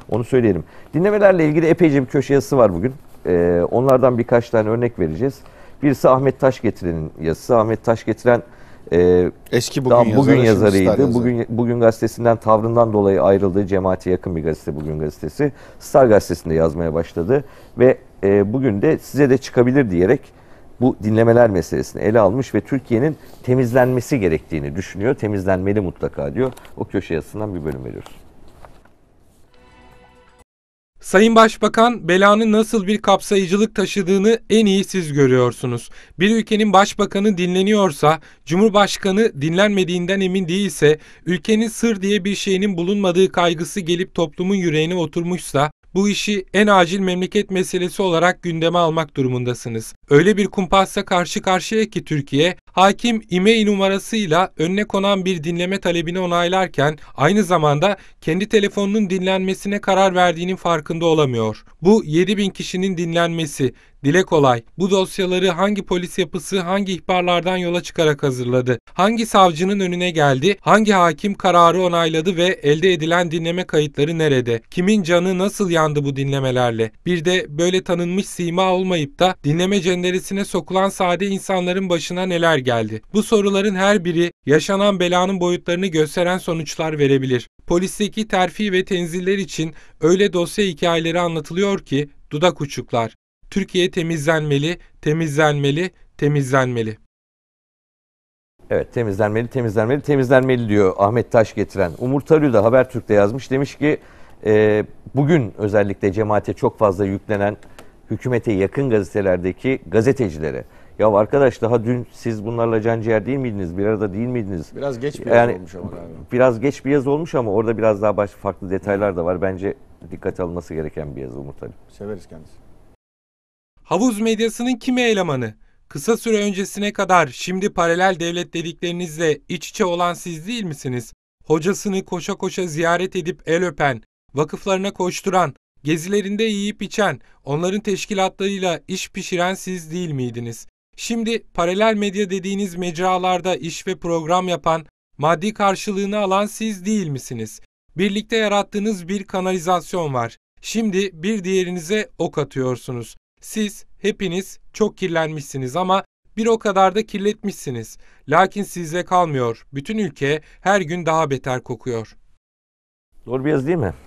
Onu söyleyelim. Dinlemelerle ilgili epeyce bir köşe yazısı var bugün. Ee, onlardan birkaç tane örnek vereceğiz. Birisi Ahmet Taşgetiren'in yazısı. Ahmet Taşgetiren e, eski daha bugün, bugün yazarı, yazarıydı. Bugün Bugün gazetesinden tavrından dolayı ayrıldığı, cemaate yakın bir gazete Bugün gazetesi. Star gazetesinde yazmaya başladı ve e, bugün de size de çıkabilir diyerek bu dinlemeler meselesini ele almış ve Türkiye'nin temizlenmesi gerektiğini düşünüyor. Temizlenmeli mutlaka diyor. O köşe yazısından bir bölüm veriyoruz. Sayın Başbakan, belanın nasıl bir kapsayıcılık taşıdığını en iyi siz görüyorsunuz. Bir ülkenin başbakanı dinleniyorsa, Cumhurbaşkanı dinlenmediğinden emin değilse, ülkenin sır diye bir şeyinin bulunmadığı kaygısı gelip toplumun yüreğine oturmuşsa, bu işi en acil memleket meselesi olarak gündeme almak durumundasınız. Öyle bir kumpasla karşı karşıya ki Türkiye, hakim İMEI numarasıyla önüne konan bir dinleme talebini onaylarken aynı zamanda kendi telefonunun dinlenmesine karar verdiğinin farkında olamıyor. Bu yedi bin kişinin dinlenmesi, dile kolay. Bu dosyaları hangi polis yapısı hangi ihbarlardan yola çıkarak hazırladı? Hangi savcının önüne geldi? Hangi hakim kararı onayladı ve elde edilen dinleme kayıtları nerede? Kimin canı nasıl yandı bu dinlemelerle? Bir de böyle tanınmış sima olmayıp da dinleme cenderesine sokulan sade insanların başına neler geldi? Bu soruların her biri yaşanan belanın boyutlarını gösteren sonuçlar verebilir. Polisteki terfi ve tenziller için öyle dosya hikayeleri anlatılıyor ki dudak uçuklar. Türkiye temizlenmeli, temizlenmeli, temizlenmeli. Evet, temizlenmeli, temizlenmeli, temizlenmeli diyor Ahmet Taşgetiren. Umur Taryu da Habertürk'te yazmış. Demiş ki e, bugün özellikle cemaate çok fazla yüklenen hükümete yakın gazetelerdeki gazetecilere. Ya arkadaş daha dün siz bunlarla canciğer değil miydiniz? Bir arada değil miydiniz? Biraz geç bir yani, yazı olmuş ama galiba. Biraz geç bir yazı olmuş ama orada biraz daha baş, farklı detaylar da var. Bence dikkate alınması gereken bir yazı Umur Taryu. Severiz kendisi. Havuz medyasının kimi elemanı? Kısa süre öncesine kadar şimdi paralel devlet dediklerinizle iç içe olan siz değil misiniz? Hocasını koşa koşa ziyaret edip el öpen, vakıflarına koşturan, gezilerinde yiyip içen, onların teşkilatlarıyla iş pişiren siz değil miydiniz? Şimdi paralel medya dediğiniz mecralarda iş ve program yapan, maddi karşılığını alan siz değil misiniz? Birlikte yarattığınız bir kanalizasyon var. Şimdi bir diğerinize ok atıyorsunuz. Siz hepiniz çok kirlenmişsiniz ama bir o kadar da kirletmişsiniz. Lakin sizde kalmıyor. Bütün ülke her gün daha beter kokuyor. Doğru bir yazı değil mi?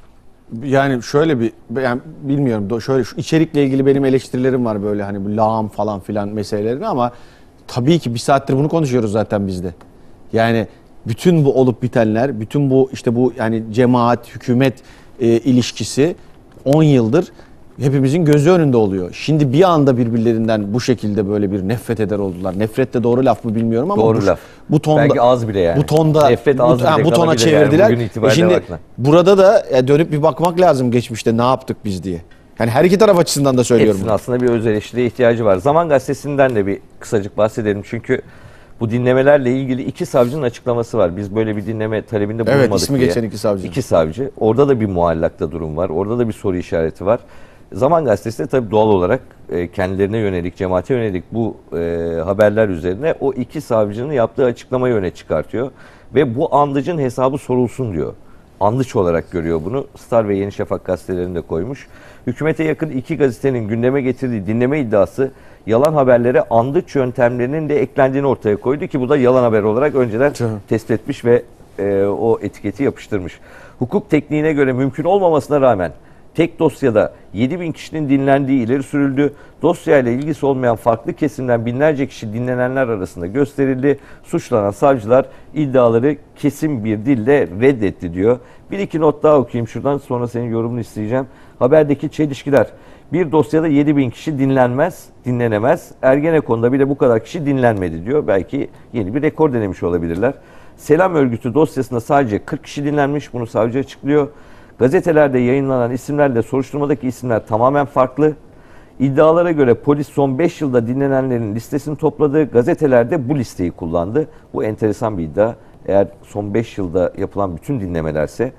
Yani şöyle bir, yani bilmiyorum, şöyle şu içerikle ilgili benim eleştirilerim var böyle hani bu lağım falan filan meselelerini ama tabii ki bir saattir bunu konuşuyoruz zaten biz de. Yani bütün bu olup bitenler, bütün bu işte bu yani cemaat, hükümet e, ilişkisi on yıldır hepimizin gözü önünde oluyor. Şimdi bir anda birbirlerinden bu şekilde böyle bir nefret eder oldular. Nefret de doğru laf mı bilmiyorum ama doğru bu, laf. bu tonda, belki az bile yani. Bu tonda nefret az bu, bile bu tona çevirdiler. Yani e şimdi bakma. Burada da e, dönüp bir bakmak lazım geçmişte ne yaptık biz diye. Yani her iki taraf açısından da söylüyorum. Hepsinin aslında bir öz eleştiriye ihtiyacı var. Zaman Gazetesi'nden de bir kısacık bahsedelim. Çünkü bu dinlemelerle ilgili iki savcının açıklaması var. Biz böyle bir dinleme talebinde bulunmadık evet, ismi diye. geçen iki savcı. İki savcı. Orada da bir muallakta durum var. Orada da bir soru işareti var. Zaman Gazetesi de tabii doğal olarak e, kendilerine yönelik, cemaate yönelik bu e, haberler üzerine o iki savcının yaptığı açıklamayı öne çıkartıyor. Ve bu andıcın hesabı sorulsun diyor. Andıç olarak görüyor bunu. Star ve Yeni Şafak gazetelerinde koymuş. Hükümete yakın iki gazetenin gündeme getirdiği dinleme iddiası yalan haberlere andıç yöntemlerinin de eklendiğini ortaya koydu ki bu da yalan haber olarak önceden Canım. tespit etmiş ve e, o etiketi yapıştırmış. Hukuk tekniğine göre mümkün olmamasına rağmen tek dosyada yedi bin kişinin dinlendiği ileri sürüldü. Dosyayla ilgisi olmayan farklı kesimden binlerce kişi dinlenenler arasında gösterildi. Suçlanan savcılar iddiaları kesin bir dille reddetti diyor. Bir iki not daha okuyayım şuradan, sonra senin yorumunu isteyeceğim. Haberdeki çelişkiler. Bir dosyada yedi bin kişi dinlenmez, dinlenemez. Ergenekon'da bile bu kadar kişi dinlenmedi diyor. Belki yeni bir rekor denemiş olabilirler. Selam Örgütü dosyasında sadece kırk kişi dinlenmiş. Bunu savcı açıklıyor. Gazetelerde yayınlanan isimlerle soruşturmadaki isimler tamamen farklı. İddialara göre polis son beş yılda dinlenenlerin listesini topladı. Gazetelerde bu listeyi kullandı. Bu enteresan bir iddia. Eğer son beş yılda yapılan bütün dinlemelerse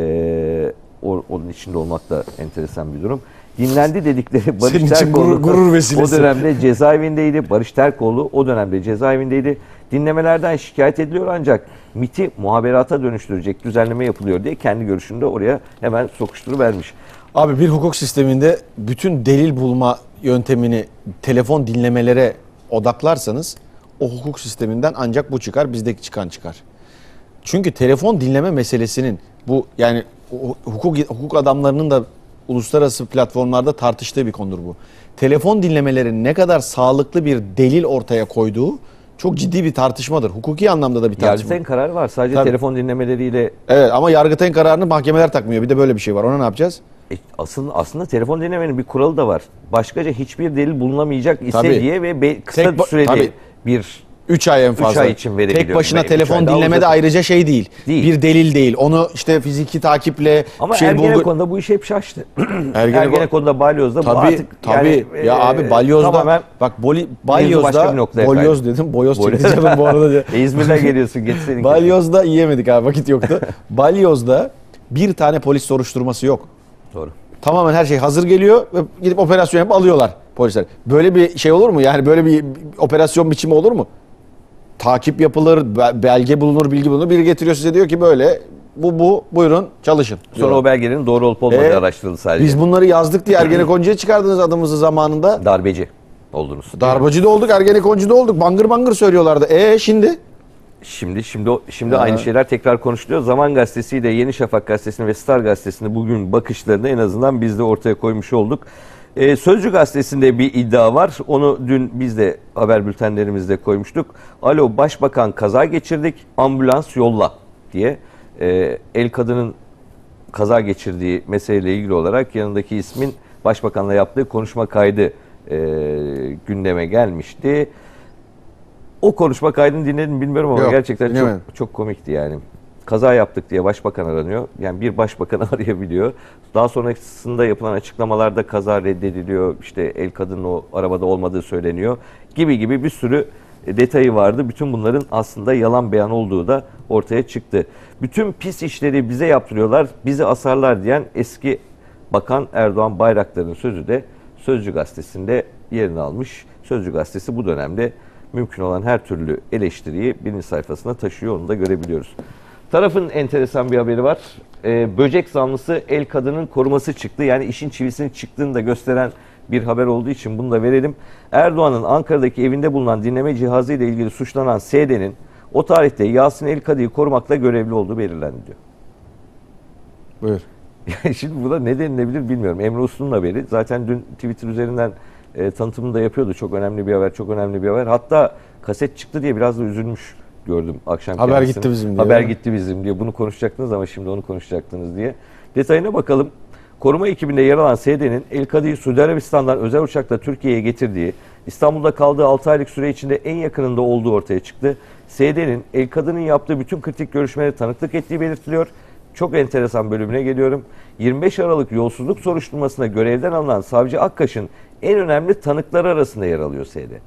e, o, onun içinde olmak da enteresan bir durum. Dinlendi dedikleri Barış Senin için Terkoğlu gurur, gurur vesilesi. o dönemde cezaevindeydi. Barış Terkoğlu o dönemde cezaevindeydi. dinlemelerden şikayet ediliyor ancak MİT'i muhaberata dönüştürecek düzenleme yapılıyor diye kendi görüşünde oraya hemen sokuşturuvermiş. Abi bir hukuk sisteminde bütün delil bulma yöntemini telefon dinlemelere odaklarsanız o hukuk sisteminden ancak bu çıkar, bizdeki çıkan çıkar. Çünkü telefon dinleme meselesinin bu yani hukuk hukuk adamlarının da uluslararası platformlarda tartıştığı bir konudur bu. Telefon dinlemelerin ne kadar sağlıklı bir delil ortaya koyduğu çok ciddi bir tartışmadır. Hukuki anlamda da bir tartışma. Yargıtay'ın kararı var. Sadece Tabii. telefon dinlemeleriyle. Evet ama Yargıtay'ın kararını mahkemeler takmıyor. Bir de böyle bir şey var. Ona ne yapacağız? E, aslında aslında telefon dinlemenin bir kuralı da var. Başkaca hiçbir delil bulunamayacak ise Tabii. diye ve be, kısa Tek ba- süreli tabii. bir üç ay en fazla. ay için verebiliyorum. Tek başına Ve üç telefon ay daha dinleme de uzatın. ayrıca şey değil. Değil. Bir delil değil. Onu işte fiziki takiple ama şey bulgu... Ergenekon'da bu iş hep şaştı. Ergenekon- Ergenekon'da, Balyoz'da bu Tabii artık tabii. yani, Ya e, abi Balyoz'da tamamen bak boli, başka bir Balyoz'da noktaya Bolyoz kaydı. dedim. Boyoz Bolyoz. çekeceğim bu arada. E, İzmir'den geliyorsun geçsenin. Balyoz'da yiyemedik abi vakit yoktu. Balyoz'da bir tane polis soruşturması yok. Doğru. Tamamen her şey hazır geliyor ve gidip operasyon yapıp alıyorlar polisler. Böyle bir şey olur mu? Yani böyle bir operasyon biçimi olur mu? Takip yapılır, be- belge bulunur, bilgi bulunur. Biri getiriyor size diyor ki böyle bu bu buyurun çalışın. Sonra diyorlar. o belgelerin doğru olup olmadığı Ee, araştırıldı sadece. Biz bunları yazdık diye Ergenekoncu'ya çıkardınız adımızı zamanında. Darbeci oldunuz. Darbacı da olduk, Ergenekoncu da olduk. Bangır bangır söylüyorlardı. E şimdi? Şimdi şimdi o- şimdi Ha. aynı şeyler tekrar konuşuluyor. Zaman Gazetesi'yle Yeni Şafak Gazetesi'nin ve Star Gazetesi'nin bugün bakışlarını en azından biz de ortaya koymuş olduk. Ee, Sözcü Gazetesi'nde bir iddia var. Onu dün biz de haber bültenlerimizde koymuştuk. Alo Başbakan kaza geçirdik, ambulans yolla diye e, el kadının kaza geçirdiği meseleyle ilgili olarak yanındaki ismin Başbakan'la yaptığı konuşma kaydı e, gündeme gelmişti. O konuşma kaydını dinledim bilmiyorum ama Yok, gerçekten dinlemedim. çok çok komikti yani. Kaza yaptık diye başbakan aranıyor. Yani bir başbakanı arayabiliyor. Daha sonrasında yapılan açıklamalarda kaza reddediliyor. İşte el kadının o arabada olmadığı söyleniyor. Gibi gibi bir sürü detayı vardı. Bütün bunların aslında yalan beyan olduğu da ortaya çıktı. Bütün pis işleri bize yaptırıyorlar, bizi asarlar diyen eski Bakan Erdoğan Bayraktar'ın sözü de Sözcü Gazetesi'nde yerini almış. Sözcü Gazetesi bu dönemde mümkün olan her türlü eleştiriyi birinci sayfasına taşıyor, onu da görebiliyoruz. Tarafın enteresan bir haberi var. Ee, böcek zanlısı el kadının koruması çıktı. Yani işin çivisinin çıktığını da gösteren bir haber olduğu için bunu da verelim. Erdoğan'ın Ankara'daki evinde bulunan dinleme cihazı ile ilgili suçlanan S D'nin o tarihte Yasin El-Kadı'yı korumakla görevli olduğu belirlendi diyor. Buyur. Yani şimdi burada ne denilebilir bilmiyorum. Emre Uslu'nun haberi. Zaten dün Twitter üzerinden e, tanıtımını da yapıyordu. Çok önemli bir haber, çok önemli bir haber. Hatta kaset çıktı diye biraz da üzülmüş gördüm akşam. Haber kendisini. gitti bizim diye. Haber gitti bizim diye. Bunu konuşacaktınız ama şimdi onu konuşacaktınız diye. Detayına bakalım. Koruma ekibinde yer alan S D'nin El-Kadı'yı Suudi Arabistan'dan özel uçakla Türkiye'ye getirdiği, İstanbul'da kaldığı altı aylık süre içinde en yakınında olduğu ortaya çıktı. S D'nin El-Kadı'nın yaptığı bütün kritik görüşmelere tanıklık ettiği belirtiliyor. Çok enteresan bölümüne geliyorum. yirmi beş Aralık yolsuzluk soruşturmasına görevden alınan Savcı Akkaş'ın en önemli tanıkları arasında yer alıyor S D.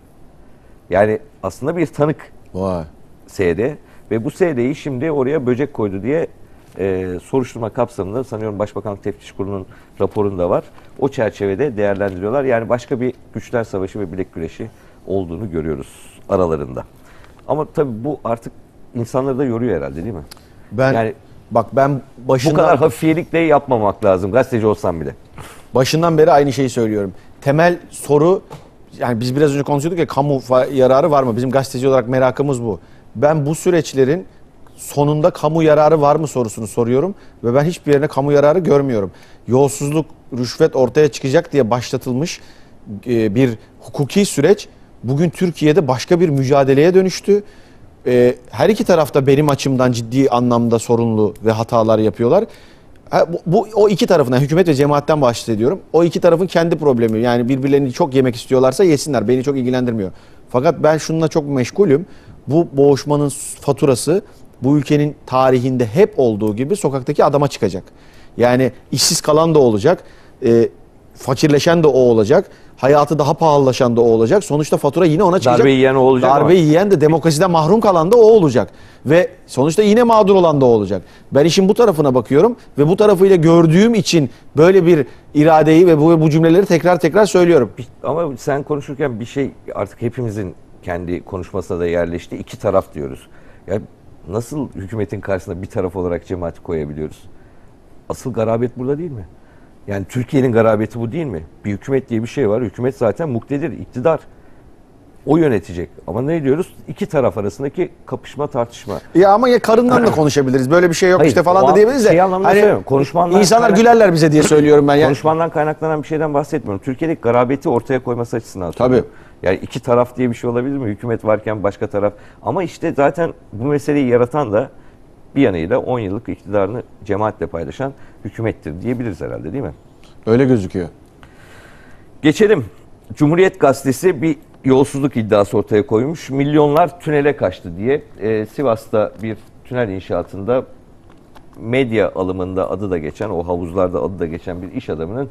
Yani aslında bir tanık Vay. S D ve bu S D'yi şimdi oraya böcek koydu diye e, soruşturma kapsamında sanıyorum Başbakanlık Teftiş Kurulu'nun raporunda var. O çerçevede değerlendiriyorlar. Yani başka bir güçler savaşı ve bilek güreşi olduğunu görüyoruz aralarında. Ama tabii bu artık insanları da yoruyor herhalde değil mi? Ben Yani bak ben başından bu kadar hafiyelikle yapmamak lazım gazeteci olsam bile. başından beri aynı şeyi söylüyorum. Temel soru yani biz biraz önce konuşuyorduk ya kamu fa- yararı var mı? Bizim gazeteci olarak merakımız bu. Ben bu süreçlerin sonunda kamu yararı var mı sorusunu soruyorum ve ben hiçbir yerine kamu yararı görmüyorum. Yolsuzluk, rüşvet ortaya çıkacak diye başlatılmış e, bir hukuki süreç bugün Türkiye'de başka bir mücadeleye dönüştü. E, her iki tarafta benim açımdan ciddi anlamda sorunlu ve hatalar yapıyorlar. Ha, bu, bu o iki tarafından hükümet ve cemaatten bahsediyorum. O iki tarafın kendi problemi. Yani birbirlerini çok yemek istiyorlarsa yesinler. Beni çok ilgilendirmiyor. Fakat ben şununla çok meşgulüm. Bu boğuşmanın faturası bu ülkenin tarihinde hep olduğu gibi sokaktaki adama çıkacak. Yani işsiz kalan da olacak. E, fakirleşen de o olacak. Hayatı daha pahalılaşan da o olacak. Sonuçta fatura yine ona çıkacak. Darbe yiyen o olacak Darbe ama. yiyen de demokrasiden mahrum kalan da o olacak. Ve sonuçta yine mağdur olan da o olacak. Ben işin bu tarafına bakıyorum ve bu tarafıyla gördüğüm için böyle bir iradeyi ve bu, bu cümleleri tekrar tekrar söylüyorum. Ama sen konuşurken bir şey artık hepimizin kendi konuşmasına da yerleşti. İki taraf diyoruz. Ya nasıl hükümetin karşısında bir taraf olarak cemaati koyabiliyoruz? Asıl garabet burada değil mi? Yani Türkiye'nin garabeti bu değil mi? Bir hükümet diye bir şey var. Hükümet zaten muktedir, iktidar. O yönetecek. Ama ne diyoruz? İki taraf arasındaki kapışma, tartışma. Ya ama ya karından da konuşabiliriz. Böyle bir şey yok Hayır, işte falan o da an diyebiliriz de. şey anlamında söylemiyorum. Konuşmandan insanlar kaynak- gülerler bize diye söylüyorum ben. Yani. Konuşmandan kaynaklanan bir şeyden bahsetmiyorum. Türkiye'deki garabeti ortaya koyması açısından söylüyorum. Yani iki taraf diye bir şey olabilir mi? Hükümet varken başka taraf. Ama işte zaten bu meseleyi yaratan da bir yanıyla on yıllık iktidarını cemaatle paylaşan hükümettir diyebiliriz herhalde, değil mi? Öyle gözüküyor. Geçelim. Cumhuriyet Gazetesi bir yolsuzluk iddiası ortaya koymuş. Milyonlar tünele kaçtı diye. Ee, Sivas'ta bir tünel inşaatında medya alımında adı da geçen, o havuzlarda adı da geçen bir iş adamının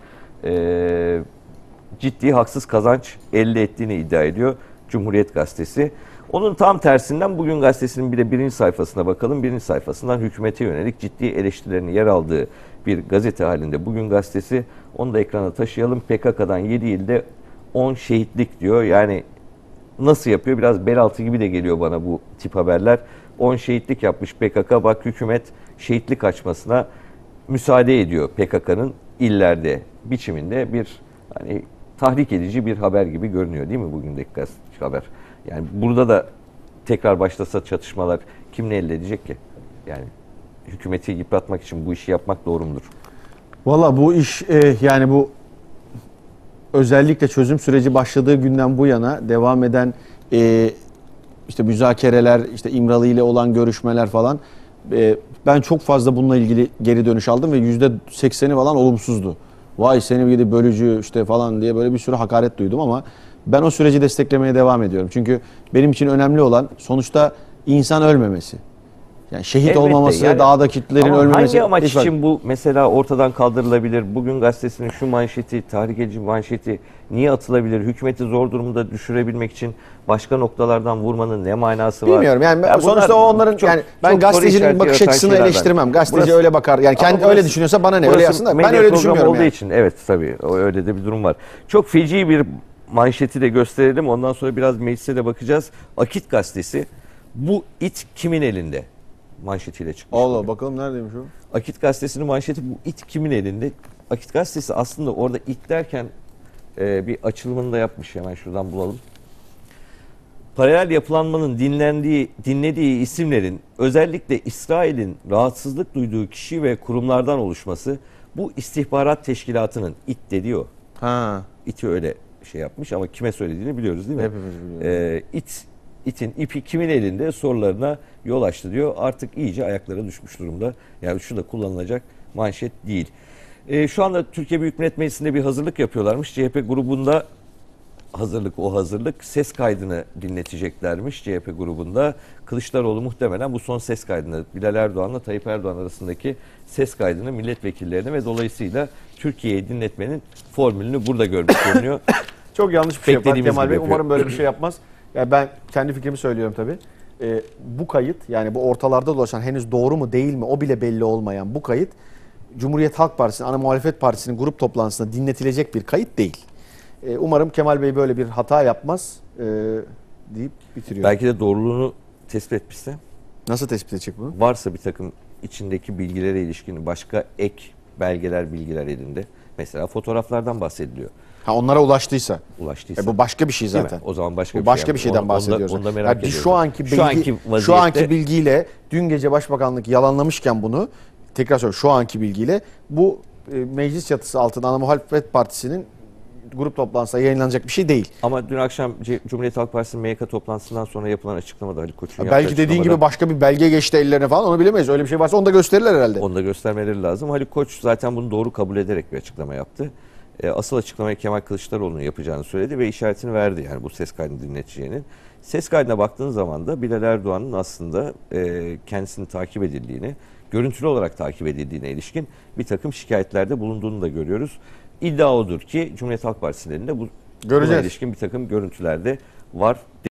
e, ciddi haksız kazanç elde ettiğini iddia ediyor Cumhuriyet Gazetesi. Onun tam tersinden Bugün Gazetesi'nin bir de birinci sayfasına bakalım. Birinci sayfasından hükümete yönelik ciddi eleştirilerin yer aldığı bir gazete halinde Bugün Gazetesi. Onu da ekrana taşıyalım. P K K'dan yedi ilde on şehitlik diyor. Yani nasıl yapıyor? Biraz bel altı gibi de geliyor bana bu tip haberler. on şehitlik yapmış P K K. Bak hükümet şehitlik açmasına müsaade ediyor P K K'nın illerde biçiminde bir hani tahrik edici bir haber gibi görünüyor değil mi bugündeki gazete haber? Yani burada da tekrar başlasa çatışmalar kim ne elde edecek ki? Yani hükümeti yıpratmak için bu işi yapmak doğru mudur? Valla bu iş e, yani bu özellikle çözüm süreci başladığı günden bu yana devam eden e, işte müzakereler, işte İmralı ile olan görüşmeler falan e, ben çok fazla bununla ilgili geri dönüş aldım ve yüzde sekseni falan olumsuzdu. Vay seni gidi bölücü işte falan diye böyle bir sürü hakaret duydum ama ben o süreci desteklemeye devam ediyorum. Çünkü benim için önemli olan sonuçta insan ölmemesi. Yani şehit Elbette, olmaması, yani, dağdakilerin ama ölmemesi. hangi amaç Hiç bak- için bu mesela ortadan kaldırılabilir? Bugün Gazetesi'nin şu manşeti, tahrik edici manşeti niye atılabilir? Hükümeti zor durumda düşürebilmek için başka noktalardan vurmanın ne manası var? Bilmiyorum yani Ya sonuçta bunlar o onların çok- yani ben çok soru gazetecinin işareti bakış yaratan açısını şeyler eleştirmem. bence. Gazeteci Burası- öyle bakar. Yani Ama kendi burası- öyle düşünüyorsa bana ne öyle burası yapsın da ben medya öyle programı düşünmüyorum olduğu yani. için evet tabii o öyle de bir durum var. Çok feci bir manşeti de gösterelim. Ondan sonra biraz meclise de bakacağız. Akit Gazetesi bu it kimin elinde? Manşetiyle çıkmış. Allah bugün. bakalım neredeymiş o? Akit Gazetesi'nin manşeti bu it kimin elinde? Akit Gazetesi aslında orada it derken e, bir açılımını da yapmış. Hemen şuradan bulalım. Paralel yapılanmanın dinlendiği, dinlediği isimlerin özellikle İsrail'in rahatsızlık duyduğu kişi ve kurumlardan oluşması bu istihbarat teşkilatının it dediği o. Ha. İT'i öyle şey yapmış ama kime söylediğini biliyoruz değil mi? Hepimiz biliyoruz. Ee, it, itin ipi kimin elinde sorularına yol açtı diyor. Artık iyice ayaklara düşmüş durumda. Yani şu da kullanılacak manşet değil. Ee, şu anda Türkiye Büyük Millet Meclisi'nde bir hazırlık yapıyorlarmış. C H P grubunda hazırlık o hazırlık ses kaydını dinleteceklermiş C H P grubunda. Kılıçdaroğlu muhtemelen bu son ses kaydını Bilal Erdoğan'la Tayyip Erdoğan arasındaki ses kaydını milletvekillerine ve dolayısıyla Türkiye'yi dinletmenin formülünü burada görmüş görünüyor. Çok yanlış bir şey yapar Beklediğimiz Kemal gibi Bey. yapıyor. Umarım böyle bir şey yapmaz. Ya ben kendi fikrimi söylüyorum tabii. Ee, bu kayıt yani bu ortalarda dolaşan henüz doğru mu değil mi o bile belli olmayan bu kayıt Cumhuriyet Halk Partisi'nin ana muhalefet partisinin grup toplantısında dinletilecek bir kayıt değil. Ee, umarım Kemal Bey böyle bir hata yapmaz ee, deyip bitiriyor. Belki de doğruluğunu tespit etmişse, Nasıl tespit edecek bunu? varsa bir takım içindeki bilgilere ilişkin başka ek belgeler, bilgiler elinde. Mesela fotoğraflardan bahsediliyor. Ha onlara ulaştıysa. Ulaştıysa. E, bu başka bir şey Değil mi? zaten. O zaman başka Bu bir başka şey. bir şeyden Onu- onu da- bahsediyoruz. onu da merak Yani biz ediyoruz. şu anki bilgi, Şu anki şu vaziyette- anki bilgiyle dün gece Başbakanlık yalanlamışken bunu tekrar söylüyorum şu anki bilgiyle bu e, meclis çatısı altında ana muhalefet partisinin grup toplantısında yayınlanacak bir şey değil. Ama dün akşam C- Cumhuriyet Halk Partisi'nin M Y K toplantısından sonra yapılan açıklamada Ali Koç'un yaptığı Belki dediğin açıklamada- gibi başka bir belge geçti ellerine falan onu bilemeyiz. Öyle bir şey varsa onu da gösterirler herhalde. Onu da göstermeleri lazım. Haluk Koç zaten bunu doğru kabul ederek bir açıklama yaptı. E, asıl açıklamayı Kemal Kılıçdaroğlu'nun yapacağını söyledi ve işaretini verdi yani bu ses kaydını dinleteceğinin. Ses kaydına baktığın zaman da Bilal Erdoğan'ın aslında e, kendisini takip edildiğini, görüntülü olarak takip edildiğine ilişkin bir takım şikayetlerde bulunduğunu da görüyoruz. İddia odur ki Cumhuriyet Halk Partisi'nin elinde bu buna Göreceğiz. ilişkin bir takım görüntülerde var.